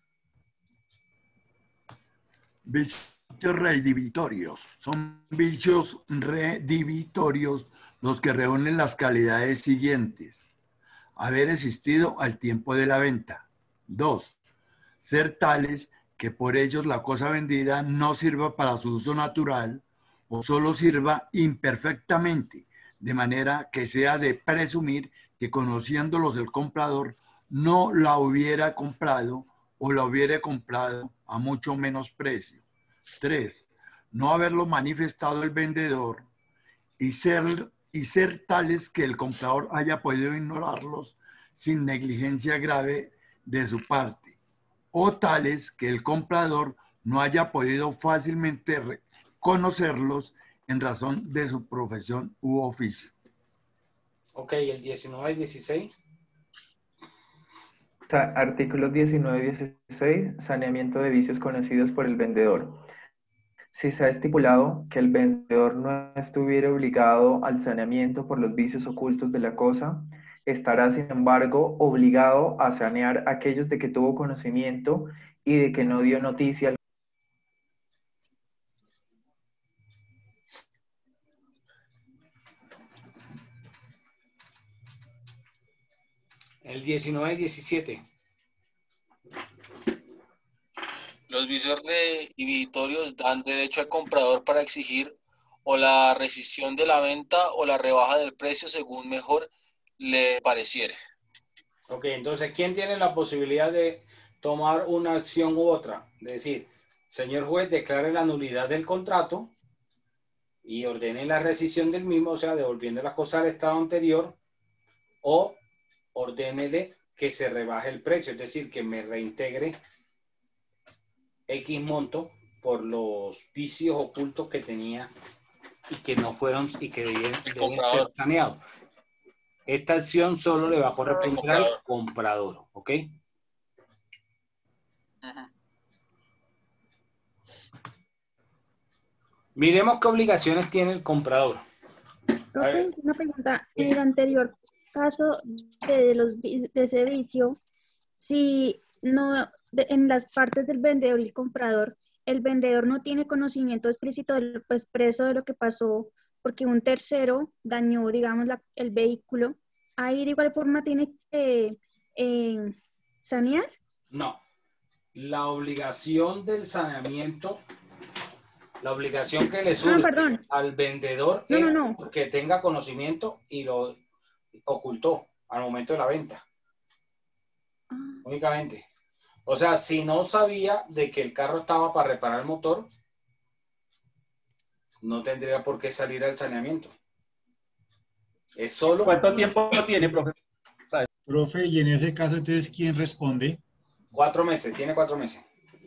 Vicios redivitorios. Son vicios redivitorios los que reúnen las calidades siguientes: haber existido al tiempo de la venta. Dos, ser tales que por ellos la cosa vendida no sirva para su uso natural o solo sirva imperfectamente, de manera que sea de presumir que conociéndolos el comprador no la hubiera comprado o la hubiera comprado a mucho menos precio. Tres, no haberlo manifestado el vendedor y ser, y ser tales que el comprador haya podido ignorarlos sin negligencia grave de su parte, o tales que el comprador no haya podido fácilmente reconocerlos en razón de su profesión u oficio. Ok, el diecinueve y dieciséis. Artículos diecinueve y dieciséis, saneamiento de vicios conocidos por el vendedor. Si se ha estipulado que el vendedor no estuviera obligado al saneamiento por los vicios ocultos de la cosa, estará, sin embargo, obligado a sanear aquellos de que tuvo conocimiento y de que no dio noticia al El diecinueve y diecisiete. Los vicios reinhibitorios dan derecho al comprador para exigir o la rescisión de la venta o la rebaja del precio según mejor le pareciere. Ok, entonces, ¿quién tiene la posibilidad de tomar una acción u otra? Es decir, señor juez, declare la nulidad del contrato y ordene la rescisión del mismo, o sea, devolviendo las cosas al estado anterior, o ordénele que se rebaje el precio, es decir, que me reintegre X monto por los vicios ocultos que tenía y que no fueron y que deben, deben ser saneados. Esta acción solo le va a corresponder al comprador, ¿ok? Ajá. Miremos qué obligaciones tiene el comprador. Profe, una pregunta. En el anterior caso de, los, vi- de ese vicio, si no, de- en las partes del vendedor y el comprador, el vendedor no tiene conocimiento explícito del pues, expreso de lo que pasó porque un tercero dañó, digamos, la- el vehículo, ahí de igual forma tiene que eh, sanear. No. La obligación del saneamiento, la obligación que le Ah, surge perdón. al vendedor No, es no, no. que tenga conocimiento y lo ocultó al momento de la venta. Únicamente. O sea, si no sabía de que el carro estaba para reparar el motor, no tendría por qué salir al saneamiento. Es solo... ¿Cuánto tiempo tiene, profe? Profe, y en ese caso, entonces, ¿quién responde? Cuatro meses, tiene cuatro meses.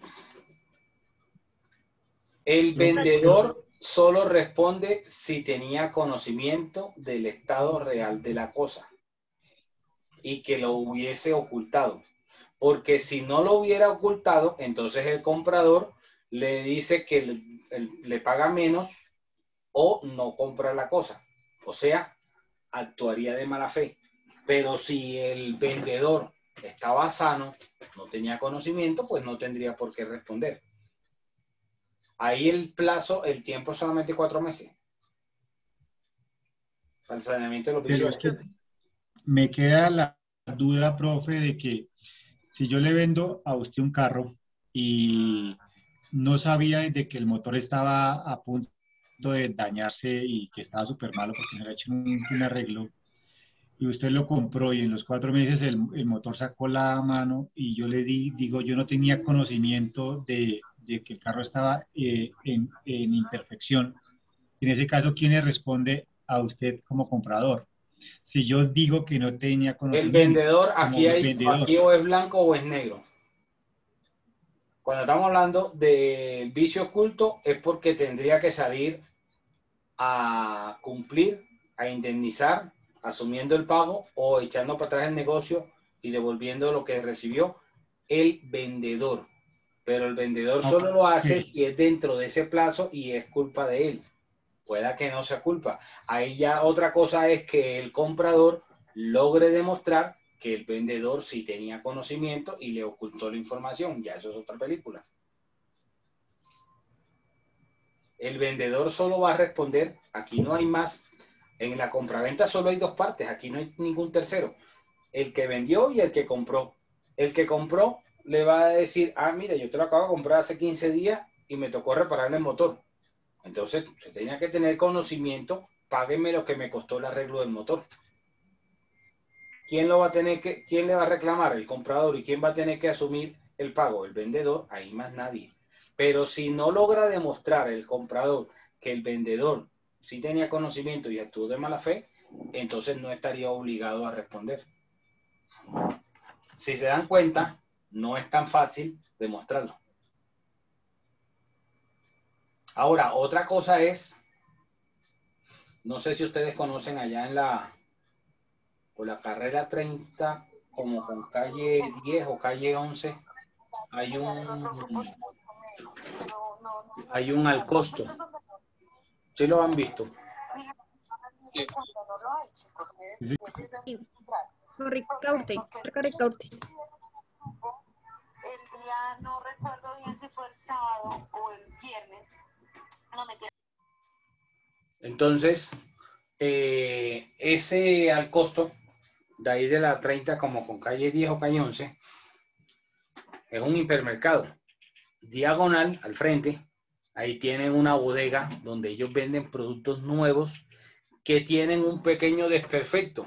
El vendedor solo responde si tenía conocimiento del estado real de la cosa y que lo hubiese ocultado. Porque si no lo hubiera ocultado, entonces el comprador le dice que le, el- le paga menos o no compra la cosa. O sea, actuaría de mala fe. Pero si el vendedor estaba sano, no tenía conocimiento, pues no tendría por qué responder. Ahí el plazo, el tiempo es solamente cuatro meses. Para el saneamiento de los Pero vicios. es que me queda la duda, profe, de que si yo le vendo a usted un carro y no sabía de que el motor estaba a punto de dañarse y que estaba súper malo porque no le ha hecho un, un arreglo, y usted lo compró y en los cuatro meses el, el motor sacó la mano y yo le di, digo, yo no tenía conocimiento de, de que el carro estaba eh, en, en imperfección. En ese caso, ¿quién le responde a usted como comprador? Si yo digo que no tenía El conocimiento vendedor, como aquí, hay, vendedor. aquí o es blanco o es negro. Cuando estamos hablando del vicio oculto es porque tendría que salir a cumplir, a indemnizar, asumiendo el pago o echando para atrás el negocio y devolviendo lo que recibió el vendedor. Pero el vendedor solo lo hace si es dentro de ese plazo y es culpa de él. Pueda que no sea culpa. Ahí ya otra cosa es que el comprador logre demostrar que el vendedor sí tenía conocimiento y le ocultó la información. Ya eso es otra película. El vendedor solo va a responder, aquí no hay más. En la compraventa solo hay dos partes, aquí no hay ningún tercero. El que vendió y el que compró. El que compró le va a decir, ah, mira, yo te lo acabo de comprar hace quince días y me tocó repararle el motor. Entonces, usted tenía que tener conocimiento, págueme lo que me costó el arreglo del motor. ¿Quién lo va a tener que, quién le va a reclamar? El comprador. ¿Y quién va a tener que asumir el pago? El vendedor, ahí más nadie. Pero si no logra demostrar el comprador que el vendedor sí tenía conocimiento y actuó de mala fe, entonces no estaría obligado a responder. Si se dan cuenta, no es tan fácil demostrarlo. Ahora, otra cosa es, no sé si ustedes conocen allá en la, por la carrera treinta, como con calle diez o calle once, hay un, hay un al costo. ¿Sí lo han visto? Ricaurte, Ricaurte. El día, no recuerdo bien si fue el sábado o el viernes. No, mentira. Entonces, eh, ese al costo, de ahí de la treinta, como con calle diez o calle once, es un hipermercado. Diagonal, al frente, ahí tienen una bodega donde ellos venden productos nuevos que tienen un pequeño desperfecto.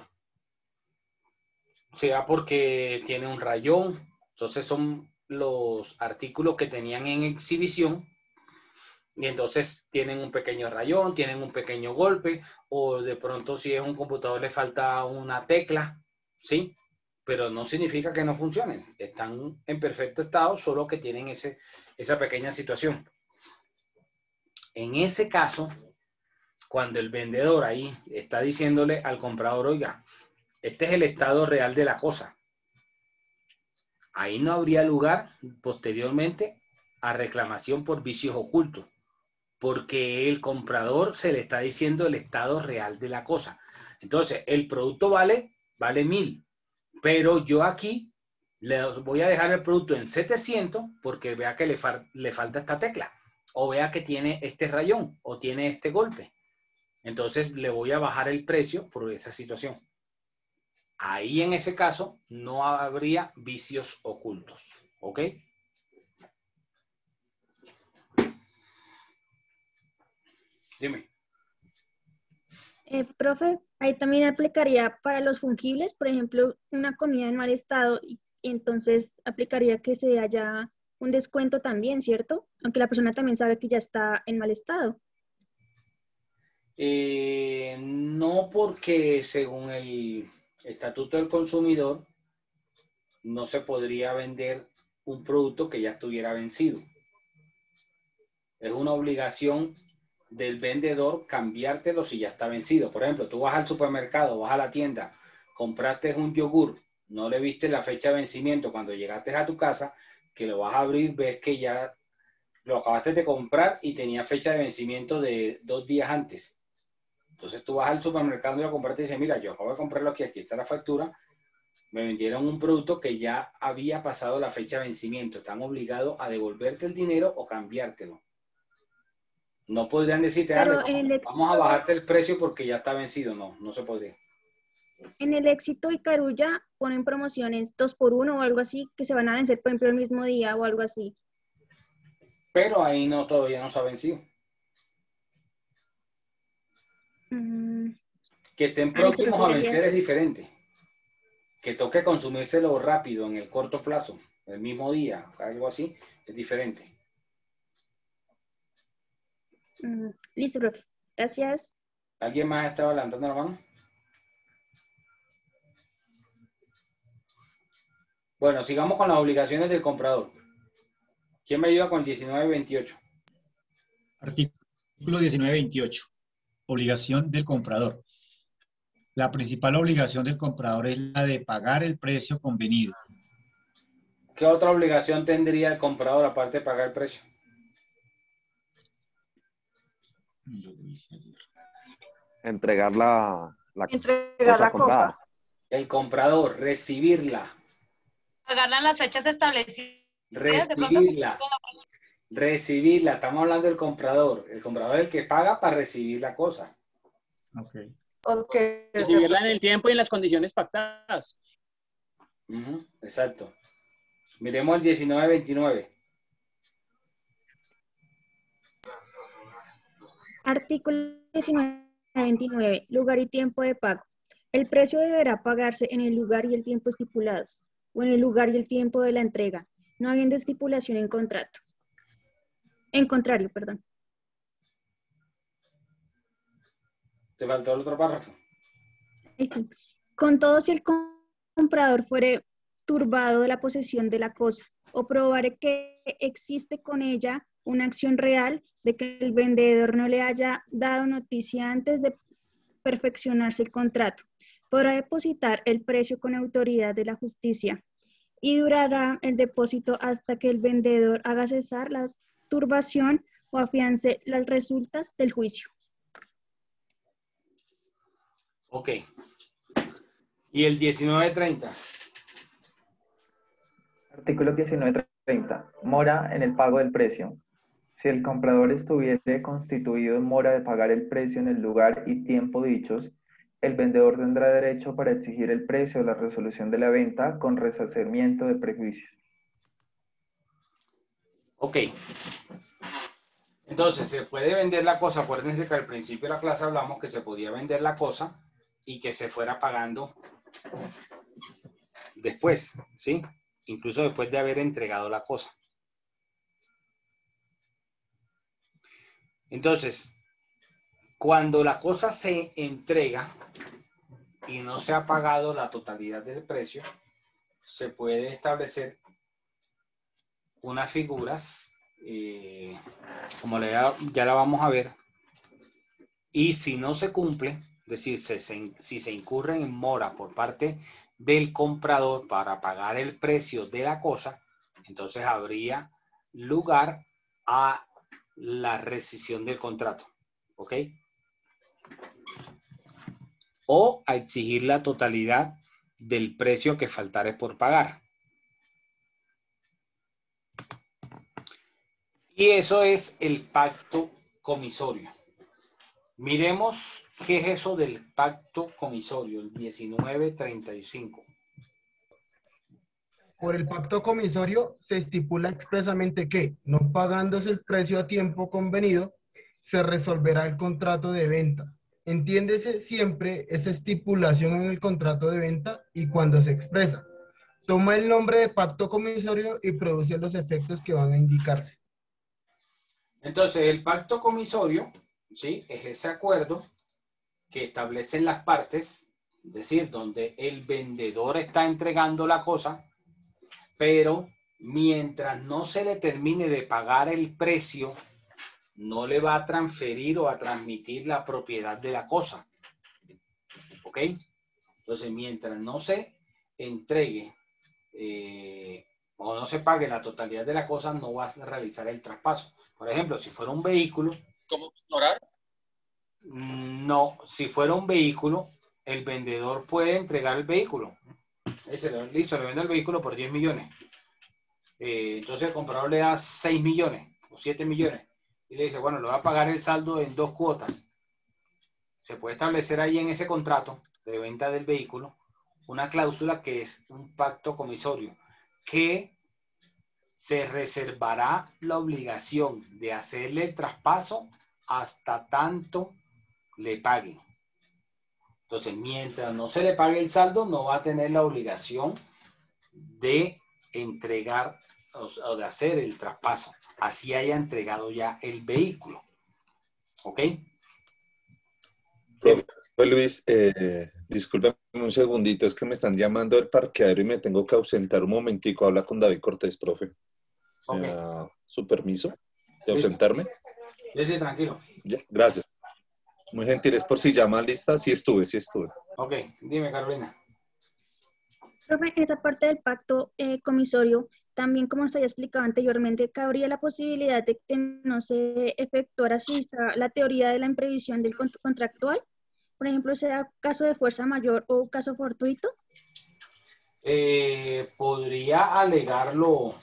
Sea porque tiene un rayón, entonces son los artículos que tenían en exhibición y entonces tienen un pequeño rayón, tienen un pequeño golpe, o de pronto si es un computador le falta una tecla, ¿sí? pero no significa que no funcionen. Están en perfecto estado, solo que tienen ese, esa pequeña situación. En ese caso, cuando el vendedor ahí está diciéndole al comprador, oiga, este es el estado real de la cosa, ahí no habría lugar posteriormente a reclamación por vicios ocultos, porque el comprador se le está diciendo el estado real de la cosa. Entonces, el producto vale, vale mil, pero yo aquí le voy a dejar el producto en setecientos porque vea que le, fal le falta esta tecla, o vea que tiene este rayón, o tiene este golpe. Entonces, le voy a bajar el precio por esa situación. Ahí, en ese caso, no habría vicios ocultos. ¿Ok? Dime. Eh, profe, ahí también aplicaría para los fungibles, por ejemplo, una comida en mal estado, y, y entonces aplicaría que se haya un descuento también, ¿cierto? Aunque la persona también sabe que ya está en mal estado. Eh, no, porque según el Estatuto del Consumidor no se podría vender un producto que ya estuviera vencido. Es una obligación del vendedor cambiártelo si ya está vencido. Por ejemplo, tú vas al supermercado, vas a la tienda, compraste un yogur, no le viste la fecha de vencimiento cuando llegaste a tu casa, que lo vas a abrir, ves que ya lo acabaste de comprar y tenía fecha de vencimiento de dos días antes. Entonces tú vas al supermercado y lo compraste y dices, mira, yo acabo de comprarlo aquí, aquí está la factura, me vendieron un producto que ya había pasado la fecha de vencimiento. Están obligados a devolverte el dinero o cambiártelo. No podrían decirte, ah, Pero vamos, en el éxito, vamos a bajarte el precio porque ya está vencido. No, no se podría. en el Éxito y Carulla ponen promociones dos por uno o algo así, que se van a vencer, por ejemplo, el mismo día o algo así. Pero ahí no, todavía no se ha vencido. Mm. Que estén Ah, listo, próximos a profe, vencer gracias. es diferente. Que toque consumírselo rápido, en el corto plazo, el mismo día, algo así, es diferente. Mm, listo, profe. Gracias. ¿Alguien más estaba levantando la mano? Bueno, sigamos con las obligaciones del comprador. ¿Quién me ayuda con el diecinueve veintiocho? Artículo diecinueve veintiocho. Obligación del comprador. La principal obligación del comprador es la de pagar el precio convenido. ¿Qué otra obligación tendría el comprador aparte de pagar el precio? Entregar la, la Entregar cosa la comprada. cosa. El comprador, recibirla. Pagarla en las fechas establecidas. De pronto, Recibirla. Recibirla. Estamos hablando del comprador. El comprador es el que paga para recibir la cosa. Okay. Okay. Recibirla en el tiempo y en las condiciones pactadas. Uh-huh, exacto. Miremos el diecinueve veintinueve. Artículo diecinueve veintinueve. Lugar y tiempo de pago. El precio deberá pagarse en el lugar y el tiempo estipulados, o en el lugar y el tiempo de la entrega, no habiendo estipulación en contrato. En contrario, perdón. ¿Te faltó el otro párrafo? Ahí sí. Con todo, si el comprador fuere turbado de la posesión de la cosa, o probare que existe con ella una acción real de que el vendedor no le haya dado noticia antes de perfeccionarse el contrato, podrá depositar el precio con autoridad de la justicia y durará el depósito hasta que el vendedor haga cesar la turbación o afiance las resultas del juicio. Ok. ¿Y el diecinueve treinta? Artículo diecinueve treinta. Mora en el pago del precio. Si el comprador estuviere constituido en mora de pagar el precio en el lugar y tiempo dichos, el vendedor tendrá derecho para exigir el precio o la resolución de la venta con resarcimiento de prejuicios. Ok. Entonces, se puede vender la cosa. Acuérdense que al principio de la clase hablamos que se podía vender la cosa y que se fuera pagando después, ¿sí? Incluso después de haber entregado la cosa. Entonces, cuando la cosa se entrega y no se ha pagado la totalidad del precio, se puede establecer unas figuras, eh, como ya, ya la vamos a ver, y si no se cumple, es decir, se, se, si se incurre en mora por parte del comprador para pagar el precio de la cosa, entonces habría lugar a la rescisión del contrato, ¿ok? O a exigir la totalidad del precio que faltare por pagar. Y eso es el pacto comisorio. Miremos qué es eso del pacto comisorio, el diecinueve treinta y cinco. Por el pacto comisorio se estipula expresamente que, no pagándose el precio a tiempo convenido, se resolverá el contrato de venta. Entiéndese siempre esa estipulación en el contrato de venta y cuando se expresa. Toma el nombre de pacto comisorio y produce los efectos que van a indicarse. Entonces, el pacto comisorio, ¿sí?, es ese acuerdo que establecen las partes, es decir, donde el vendedor está entregando la cosa, pero mientras no se le termine de pagar el precio, no le va a transferir o a transmitir la propiedad de la cosa. ¿Ok? Entonces, mientras no se entregue eh, o no se pague la totalidad de la cosa, no va a realizar el traspaso. Por ejemplo, si fuera un vehículo... ¿Cómo ignorar? No, si fuera un vehículo, el vendedor puede entregar el vehículo. Ese, listo, le vende el vehículo por diez millones. Eh, entonces el comprador le da seis millones o siete millones. Y le dice, bueno, lo va a pagar el saldo en dos cuotas. Se puede establecer ahí en ese contrato de venta del vehículo una cláusula que es un pacto comisorio, que se reservará la obligación de hacerle el traspaso hasta tanto le pague. Entonces, mientras no se le pague el saldo, no va a tener la obligación de entregar o de hacer el traspaso, así haya entregado ya el vehículo. ¿Ok? Profe Luis, eh, discúlpeme un segundito, es que me están llamando del parqueadero y me tengo que ausentar un momentico. Habla con David Cortés, profe. Okay. Uh, ¿Su permiso de ausentarme? Sí, sí, tranquilo. Ya, gracias. Muy gentil, es por si llama lista. Sí estuve, sí estuve. Ok, dime, Carolina. Profe, en esa parte del pacto eh, comisorio, también como nos había explicado anteriormente, cabría la posibilidad de que no se efectuara si está la teoría de la imprevisión del cont contractual. Por ejemplo, sea caso de fuerza mayor o caso fortuito. Eh, podría alegarlo,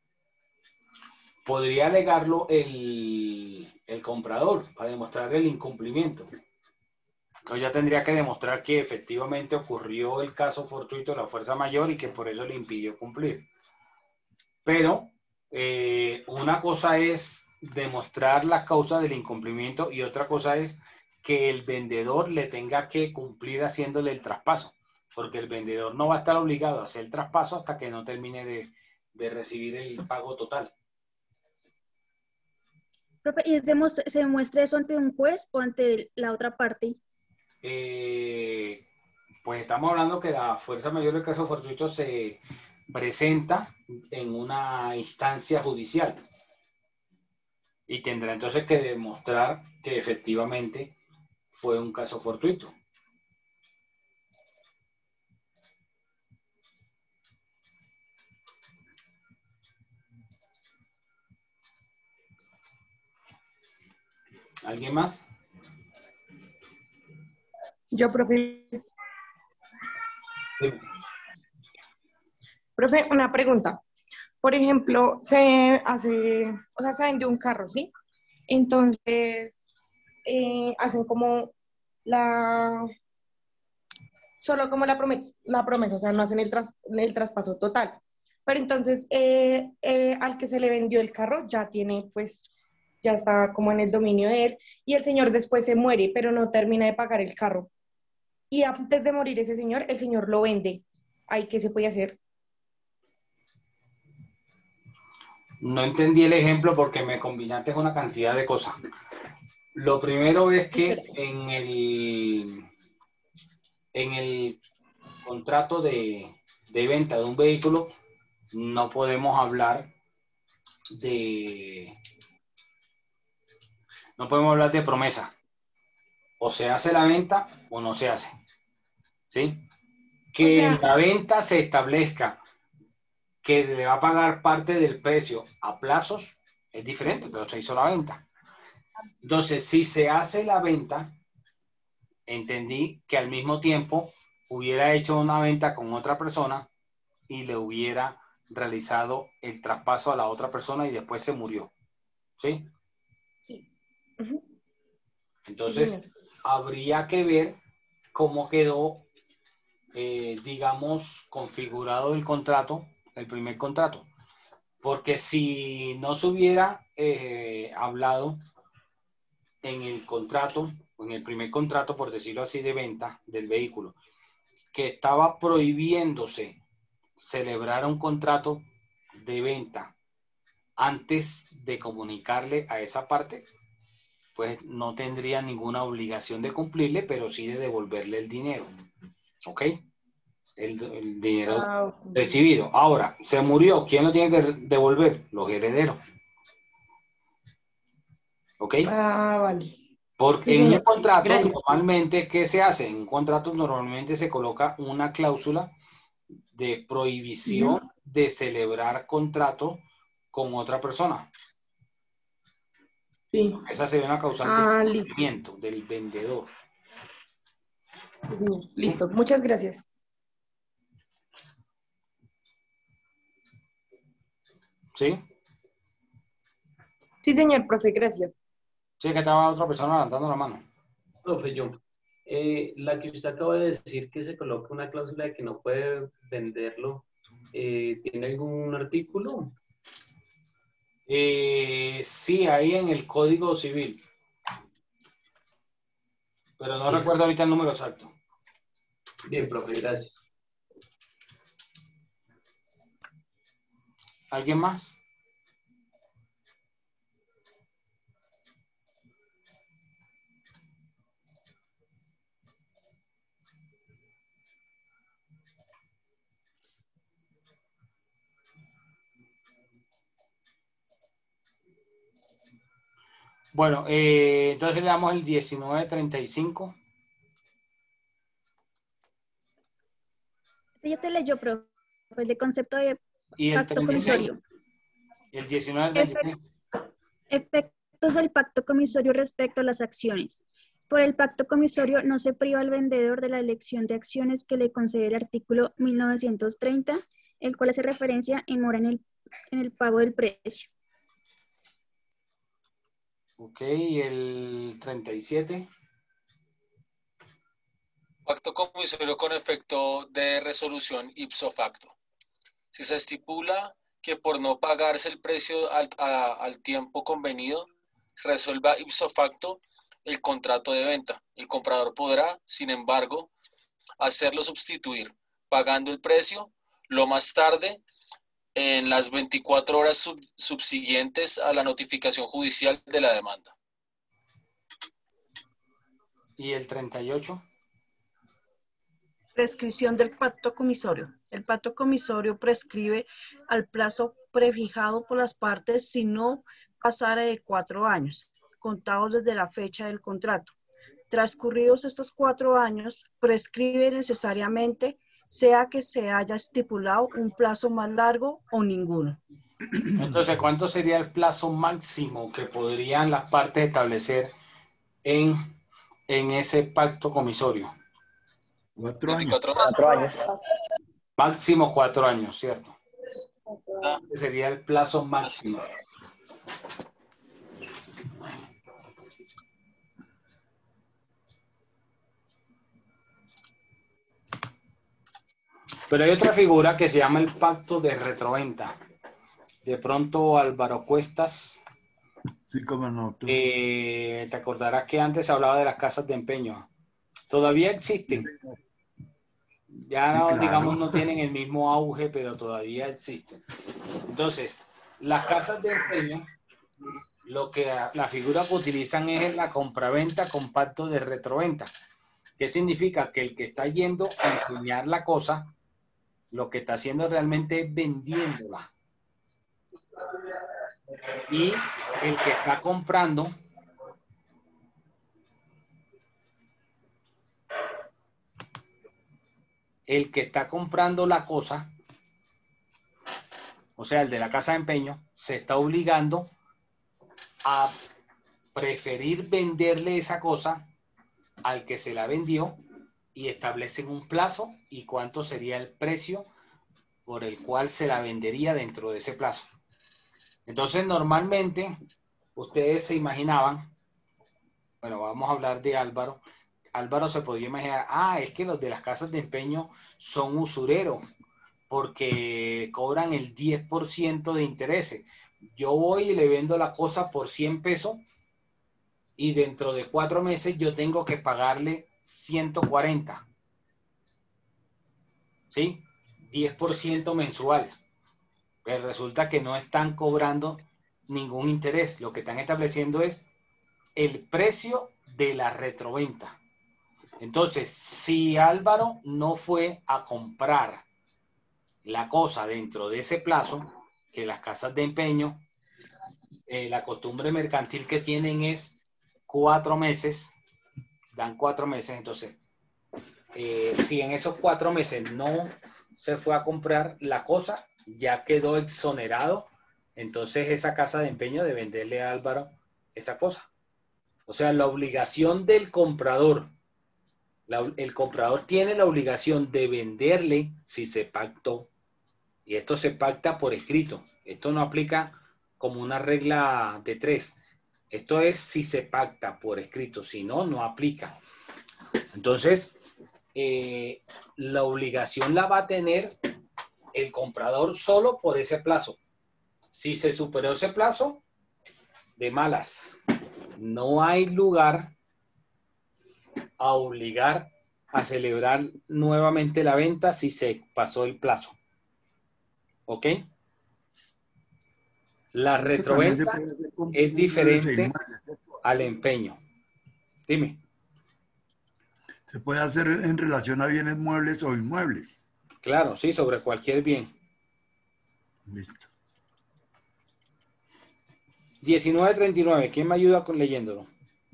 podría alegarlo el, el comprador para demostrar el incumplimiento. O ya tendría que demostrar que efectivamente ocurrió el caso fortuito de la fuerza mayor y que por eso le impidió cumplir. Pero eh, una cosa es demostrar la causa del incumplimiento y otra cosa es que el vendedor le tenga que cumplir haciéndole el traspaso, porque el vendedor no va a estar obligado a hacer el traspaso hasta que no termine de, de recibir el pago total. Profe, ¿y es ¿se demuestra eso ante un juez o ante la otra parte? Eh, pues estamos hablando que la fuerza mayor del caso fortuito se presenta en una instancia judicial y tendrá entonces que demostrar que efectivamente fue un caso fortuito. ¿Alguien más? Yo, profe. Sí. Profe, una pregunta. Por ejemplo, se hace, o sea, se vende un carro, ¿sí? Entonces, eh, hacen como la, solo como la promesa, la promesa, o sea, no hacen el, tras, el traspaso total. Pero entonces, eh, eh, al que se le vendió el carro ya tiene, pues, ya está como en el dominio de él, y el señor después se muere, pero no termina de pagar el carro. Y antes de morir ese señor, el señor lo vende. ¿Ahí qué se puede hacer? No entendí el ejemplo porque me combinaste una cantidad de cosas. Lo primero es que en el, en el contrato de, de venta de un vehículo, no podemos hablar de, no podemos hablar de promesa. O se hace la venta o no se hace. ¿Sí? Que O sea, en la venta se establezca que se le va a pagar parte del precio a plazos, es diferente, pero se hizo la venta. Entonces, si se hace la venta, entendí que al mismo tiempo hubiera hecho una venta con otra persona y le hubiera realizado el traspaso a la otra persona y después se murió. ¿Sí? Ujú. Entonces, Sí, señor. habría que ver cómo quedó, eh, digamos, configurado el contrato, el primer contrato. Porque si no se hubiera eh, hablado en el contrato, en el primer contrato, por decirlo así, de venta del vehículo, que estaba prohibiéndose celebrar un contrato de venta antes de comunicarle a esa parte, pues no tendría ninguna obligación de cumplirle, pero sí de devolverle el dinero. ¿Ok? El, el dinero Ah, ok. recibido. Ahora, se murió. ¿Quién lo tiene que devolver? Los herederos. ¿Ok? Ah, vale. Porque Sí, en un señor. contrato, Gracias. normalmente, ¿qué se hace? En un contrato normalmente se coloca una cláusula de prohibición Ujú. de celebrar contrato con otra persona. Sí. Esa sería una causal de Ah, listo. incumplimiento del vendedor. Sí, señor. Listo. Muchas gracias. ¿Sí? Sí, señor, profe, gracias. Sí, que estaba otra persona levantando la mano. Profe, yo, eh, la que usted acaba de decir que se coloca una cláusula de que no puede venderlo, eh, ¿tiene algún artículo? Eh, sí, ahí en el Código Civil. Pero no Bien. recuerdo ahorita el número exacto. Bien, profe, gracias. ¿Alguien más? Bueno, eh, entonces le damos el diecinueve treinta y cinco. Este ya te leyó, profe, el de concepto de Y el pacto treinta y seis. comisorio. El diecinueve treinta y seis. Efectos del pacto comisorio respecto a las acciones. Por el pacto comisorio no se priva al vendedor de la elección de acciones que le concede el artículo mil novecientos treinta, el cual hace referencia en mora en el, en el pago del precio. Ok, y el treinta y siete. Pacto comisorio con efecto de resolución ipso facto. Si se estipula que por no pagarse el precio al, a, al tiempo convenido, resuelva ipso facto el contrato de venta, el comprador podrá, sin embargo, hacerlo sustituir, pagando el precio lo más tarde en las veinticuatro horas sub, subsiguientes a la notificación judicial de la demanda. ¿Y el treinta y ocho? Prescripción del pacto comisorio. El pacto comisorio prescribe al plazo prefijado por las partes si no pasara de cuatro años, contados desde la fecha del contrato. Transcurridos estos cuatro años, prescribe necesariamente, sea que se haya estipulado un plazo más largo o ninguno. Entonces, ¿cuánto sería el plazo máximo que podrían las partes establecer en, en ese pacto comisorio? Cuatro años. Cuatro años. Máximo cuatro años, ¿cierto? Ah. Ese sería el plazo máximo. Pero hay otra figura que se llama el pacto de retroventa. De pronto, Álvaro Cuestas. Sí, cómo no. Tú. Eh, te acordarás que antes se hablaba de las casas de empeño. Todavía existen. Ya, Sí, no, claro. digamos, no tienen el mismo auge, pero todavía existen. Entonces, las casas de empeño, lo que la figura que utilizan es la compraventa con pacto de retroventa. ¿Qué significa? Que el que está yendo a empeñar la cosa lo que está haciendo realmente es vendiéndola. Y el que está comprando el que está comprando la cosa, o sea, el de la casa de empeño, se está obligando a preferir venderle esa cosa al que se la vendió y establecen un plazo y cuánto sería el precio por el cual se la vendería dentro de ese plazo. Entonces, normalmente, ustedes se imaginaban, bueno, vamos a hablar de Álvaro. Álvaro se podía imaginar, ah, es que los de las casas de empeño son usureros porque cobran el diez por ciento de intereses. Yo voy y le vendo la cosa por cien pesos y dentro de cuatro meses yo tengo que pagarle ciento cuarenta. ¿Sí? diez por ciento mensual. Pero resulta que no están cobrando ningún interés. Lo que están estableciendo es el precio de la retroventa. Entonces, si Álvaro no fue a comprar la cosa dentro de ese plazo, que las casas de empeño, eh, la costumbre mercantil que tienen es cuatro meses, dan cuatro meses, entonces, eh, si en esos cuatro meses no se fue a comprar la cosa, ya quedó exonerado, entonces esa casa de empeño de venderle a Álvaro esa cosa. O sea, la obligación del comprador, la, el comprador tiene la obligación de venderle si se pactó, y esto se pacta por escrito, esto no aplica como una regla de tres, esto es si se pacta por escrito, si no, no aplica. Entonces, eh, la obligación la va a tener el comprador solo por ese plazo. Si se superó ese plazo, de malas. No hay lugar a obligar a celebrar nuevamente la venta si se pasó el plazo. ¿Ok? La retroventa es diferente al empeño. Dime. Se puede hacer en relación a bienes muebles o inmuebles. Claro, sí, sobre cualquier bien. Listo. diecinueve treinta y nueve, ¿quién me ayuda con leyéndolo?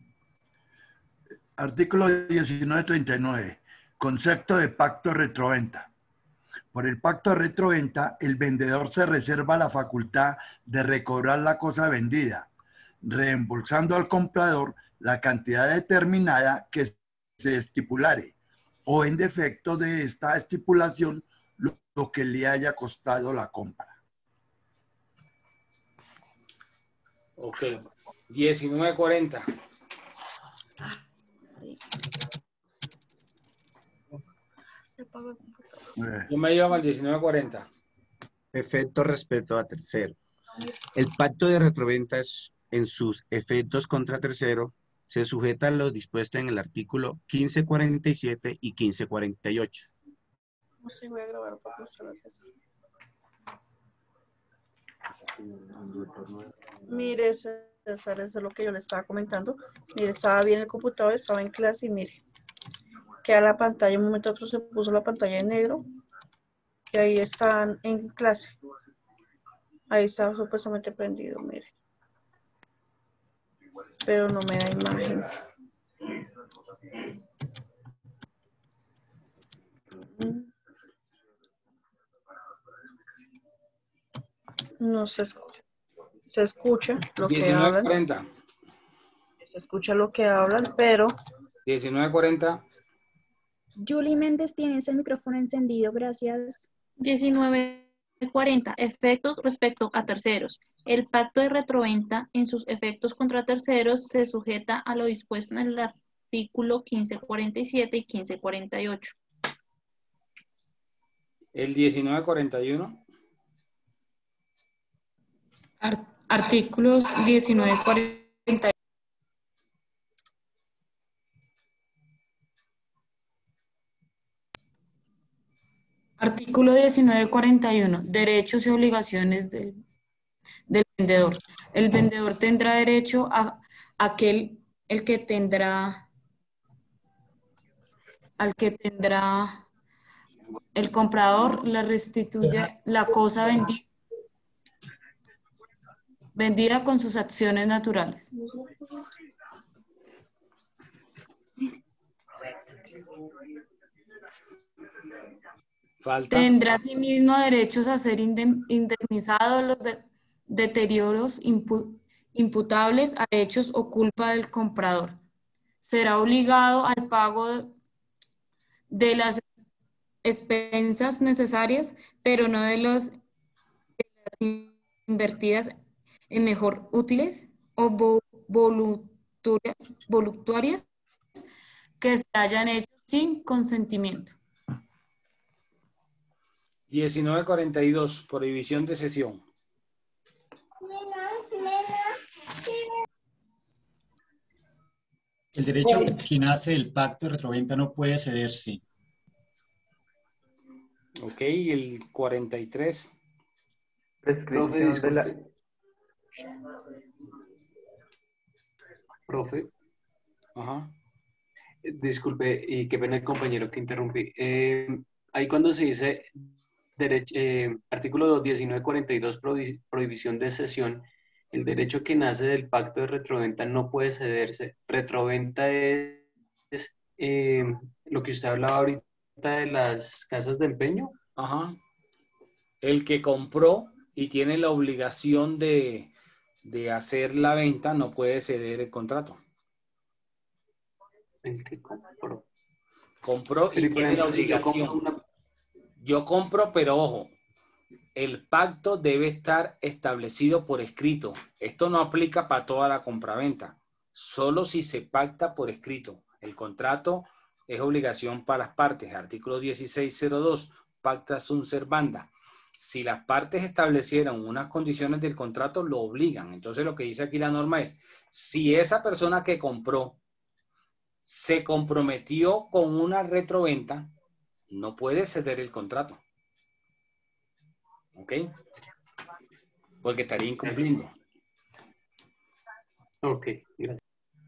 Artículo diecinueve treinta y nueve. Concepto de pacto de retroventa. Por el pacto de retroventa, el vendedor se reserva la facultad de recobrar la cosa vendida, reembolsando al comprador la cantidad determinada que se estipulare, o en defecto de esta estipulación, lo, lo que le haya costado la compra. Ok. diecinueve cuarenta. Yo me llevo al diecinueve cuarenta. Efecto respeto a tercero. El pacto de retroventa es, en sus efectos contra tercero se sujeta a lo dispuesto en el artículo quince cuarenta y siete y quince cuarenta y ocho. No sé, voy a grabar para mostrarles eso. Mire, César, eso es lo que yo le estaba comentando. Mire, estaba bien el computador, estaba en clase y mire, queda la pantalla, un momento a otro se puso la pantalla en negro y ahí están en clase. Ahí está supuestamente prendido, mire. Pero no me da imagen. No se escucha. Se escucha lo que hablan. diecinueve cuarenta. Se escucha lo que hablan, pero... diecinueve cuarenta. Julie Méndez, tienes el micrófono encendido, gracias. diecinueve cuarenta. Efectos respecto a terceros. El pacto de retroventa en sus efectos contra terceros se sujeta a lo dispuesto en el artículo quince cuarenta y siete y quince cuarenta y ocho. El diecinueve cuarenta y uno. Art- artículos diecinueve cuarenta y uno. Artículo diecinueve cuarenta y uno. Derechos y obligaciones del, del vendedor. El vendedor tendrá derecho a aquel el que tendrá al que tendrá el comprador le restituye la cosa vendida, vendida con sus acciones naturales. Falta. Tendrá asimismo derechos a ser indem- indemnizado los de- deterioros impu- imputables a hechos o culpa del comprador. Será obligado al pago de, de las expensas necesarias, pero no de, los, de las invertidas en mejor útiles o vo- voluntarias, voluntarias que se hayan hecho sin consentimiento. diecinueve cuarenta y dos, prohibición de cesión. El derecho que nace del pacto de retroventa no puede cederse. Ok, el cuarenta y tres. Prescripción de la... Profe. Ajá. Eh, Disculpe, y qué pena el compañero que interrumpí. Eh, ahí cuando se dice derecho, eh, artículo diecinueve cuarenta y dos, prohibi- prohibición de cesión, el derecho que nace del pacto de retroventa no puede cederse. Retroventa es, es, eh, lo que usted hablaba ahorita de las casas de empeño. Ajá. El que compró y tiene la obligación de, de hacer la venta no puede ceder el contrato. El que compró. Compró y Pero, y por tiene la ejemplo, si yo compro obligación. una... Yo compro, pero ojo, el pacto debe estar establecido por escrito. Esto no aplica para toda la compraventa, solo si se pacta por escrito. El contrato es obligación para las partes. Artículo dieciséis cero dos, pacta sunt servanda. Si las partes establecieron unas condiciones del contrato, lo obligan. Entonces lo que dice aquí la norma es, si esa persona que compró se comprometió con una retroventa, no puede ceder el contrato. ¿Ok? Porque estaría incumpliendo. Ok, gracias.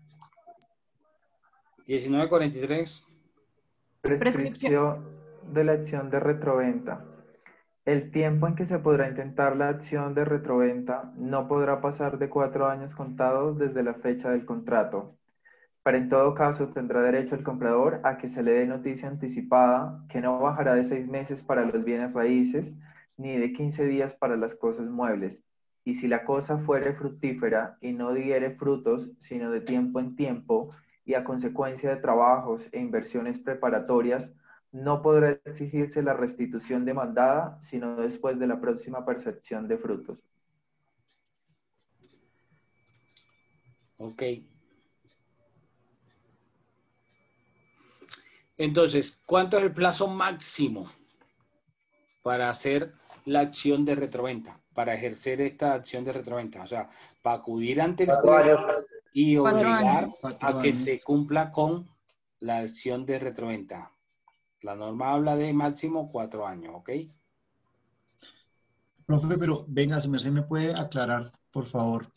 diecinueve cuarenta y tres. Prescripción de la acción de retroventa. El tiempo en que se podrá intentar la acción de retroventa no podrá pasar de cuatro años contados desde la fecha del contrato. Pero en todo caso tendrá derecho el comprador a que se le dé noticia anticipada que no bajará de seis meses para los bienes raíces ni de quince días para las cosas muebles. Y si la cosa fuere fructífera y no diere frutos, sino de tiempo en tiempo, y a consecuencia de trabajos e inversiones preparatorias, no podrá exigirse la restitución demandada, sino después de la próxima percepción de frutos. Ok. Entonces, ¿cuánto es el plazo máximo para hacer la acción de retroventa? Para ejercer esta acción de retroventa. O sea, para acudir ante el juez y Cuatro obligar años. a que se cumpla con la acción de retroventa. La norma habla de máximo cuatro años, ¿ok? Profe, pero venga, si me, me puede aclarar, por favor.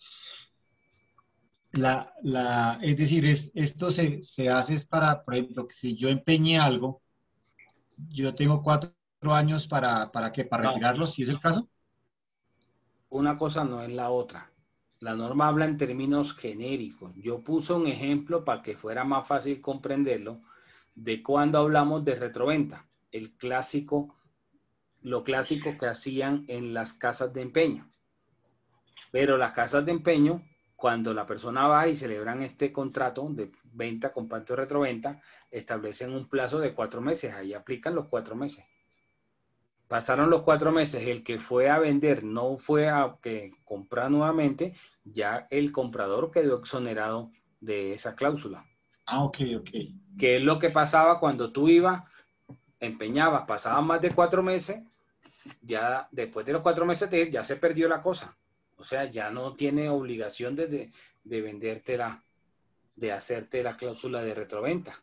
La, la, es decir, es, esto se, se hace es para, por ejemplo, que si yo empeñé algo, yo tengo cuatro años para, ¿para qué? Para No. retirarlo, si es el caso. Una cosa no es la otra. La norma habla en términos genéricos. Yo puse un ejemplo para que fuera más fácil comprenderlo de cuando hablamos de retroventa. El clásico, lo clásico que hacían en las casas de empeño. Pero las casas de empeño, cuando la persona va y celebran este contrato de venta con pacto de retroventa, establecen un plazo de cuatro meses. Ahí aplican los cuatro meses. Pasaron los cuatro meses, el que fue a vender no fue a que comprar nuevamente, ya el comprador quedó exonerado de esa cláusula. Ah, ok, ok. ¿Qué es lo que pasaba cuando tú ibas, empeñabas, pasaban más de cuatro meses, ya después de los cuatro meses te, ya se perdió la cosa? O sea, ya no tiene obligación de, de, de vendértela, de hacerte la cláusula de retroventa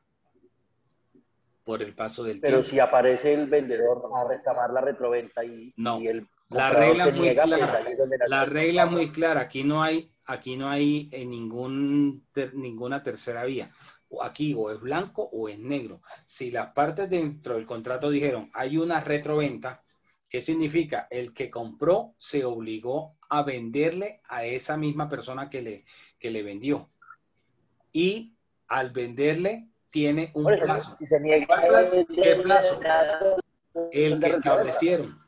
por el paso del Pero tiempo. si aparece el vendedor a reclamar la retroventa y, No, y él La comprador regla se es muy niega, pues, clara. ahí es donde La la- regla es muy clara. Aquí no hay, aquí no hay en ningún, ter- ninguna tercera vía. O Aquí o es blanco o es negro. Si las partes dentro del contrato dijeron hay una retroventa, ¿qué significa? El que compró se obligó a venderle a esa misma persona que le, que le vendió. Y al venderle tiene un Por eso, plazo. si se niega, ¿Cuál plazo? es ¿Qué de- plazo? de- El de que retroventa. establecieron.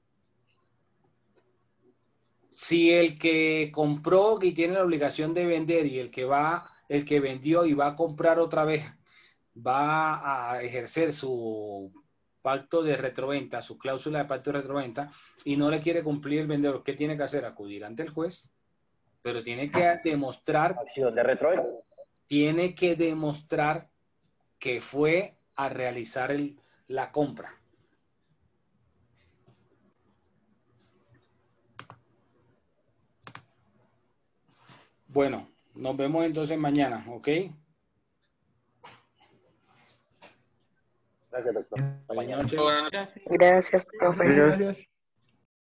Si el que compró y tiene la obligación de vender y el que va, el que vendió y va a comprar otra vez, va a ejercer su pacto de retroventa, su cláusula de pacto de retroventa, y no le quiere cumplir el vendedor, ¿qué tiene que hacer? Acudir ante el juez, pero tiene que demostrar, Acción de retroventa. tiene que demostrar que fue a realizar el, la compra. Bueno, nos vemos entonces mañana, ¿ok? Gracias, doctor. Buenas noches. Buenas noches. Gracias, profe. Gracias.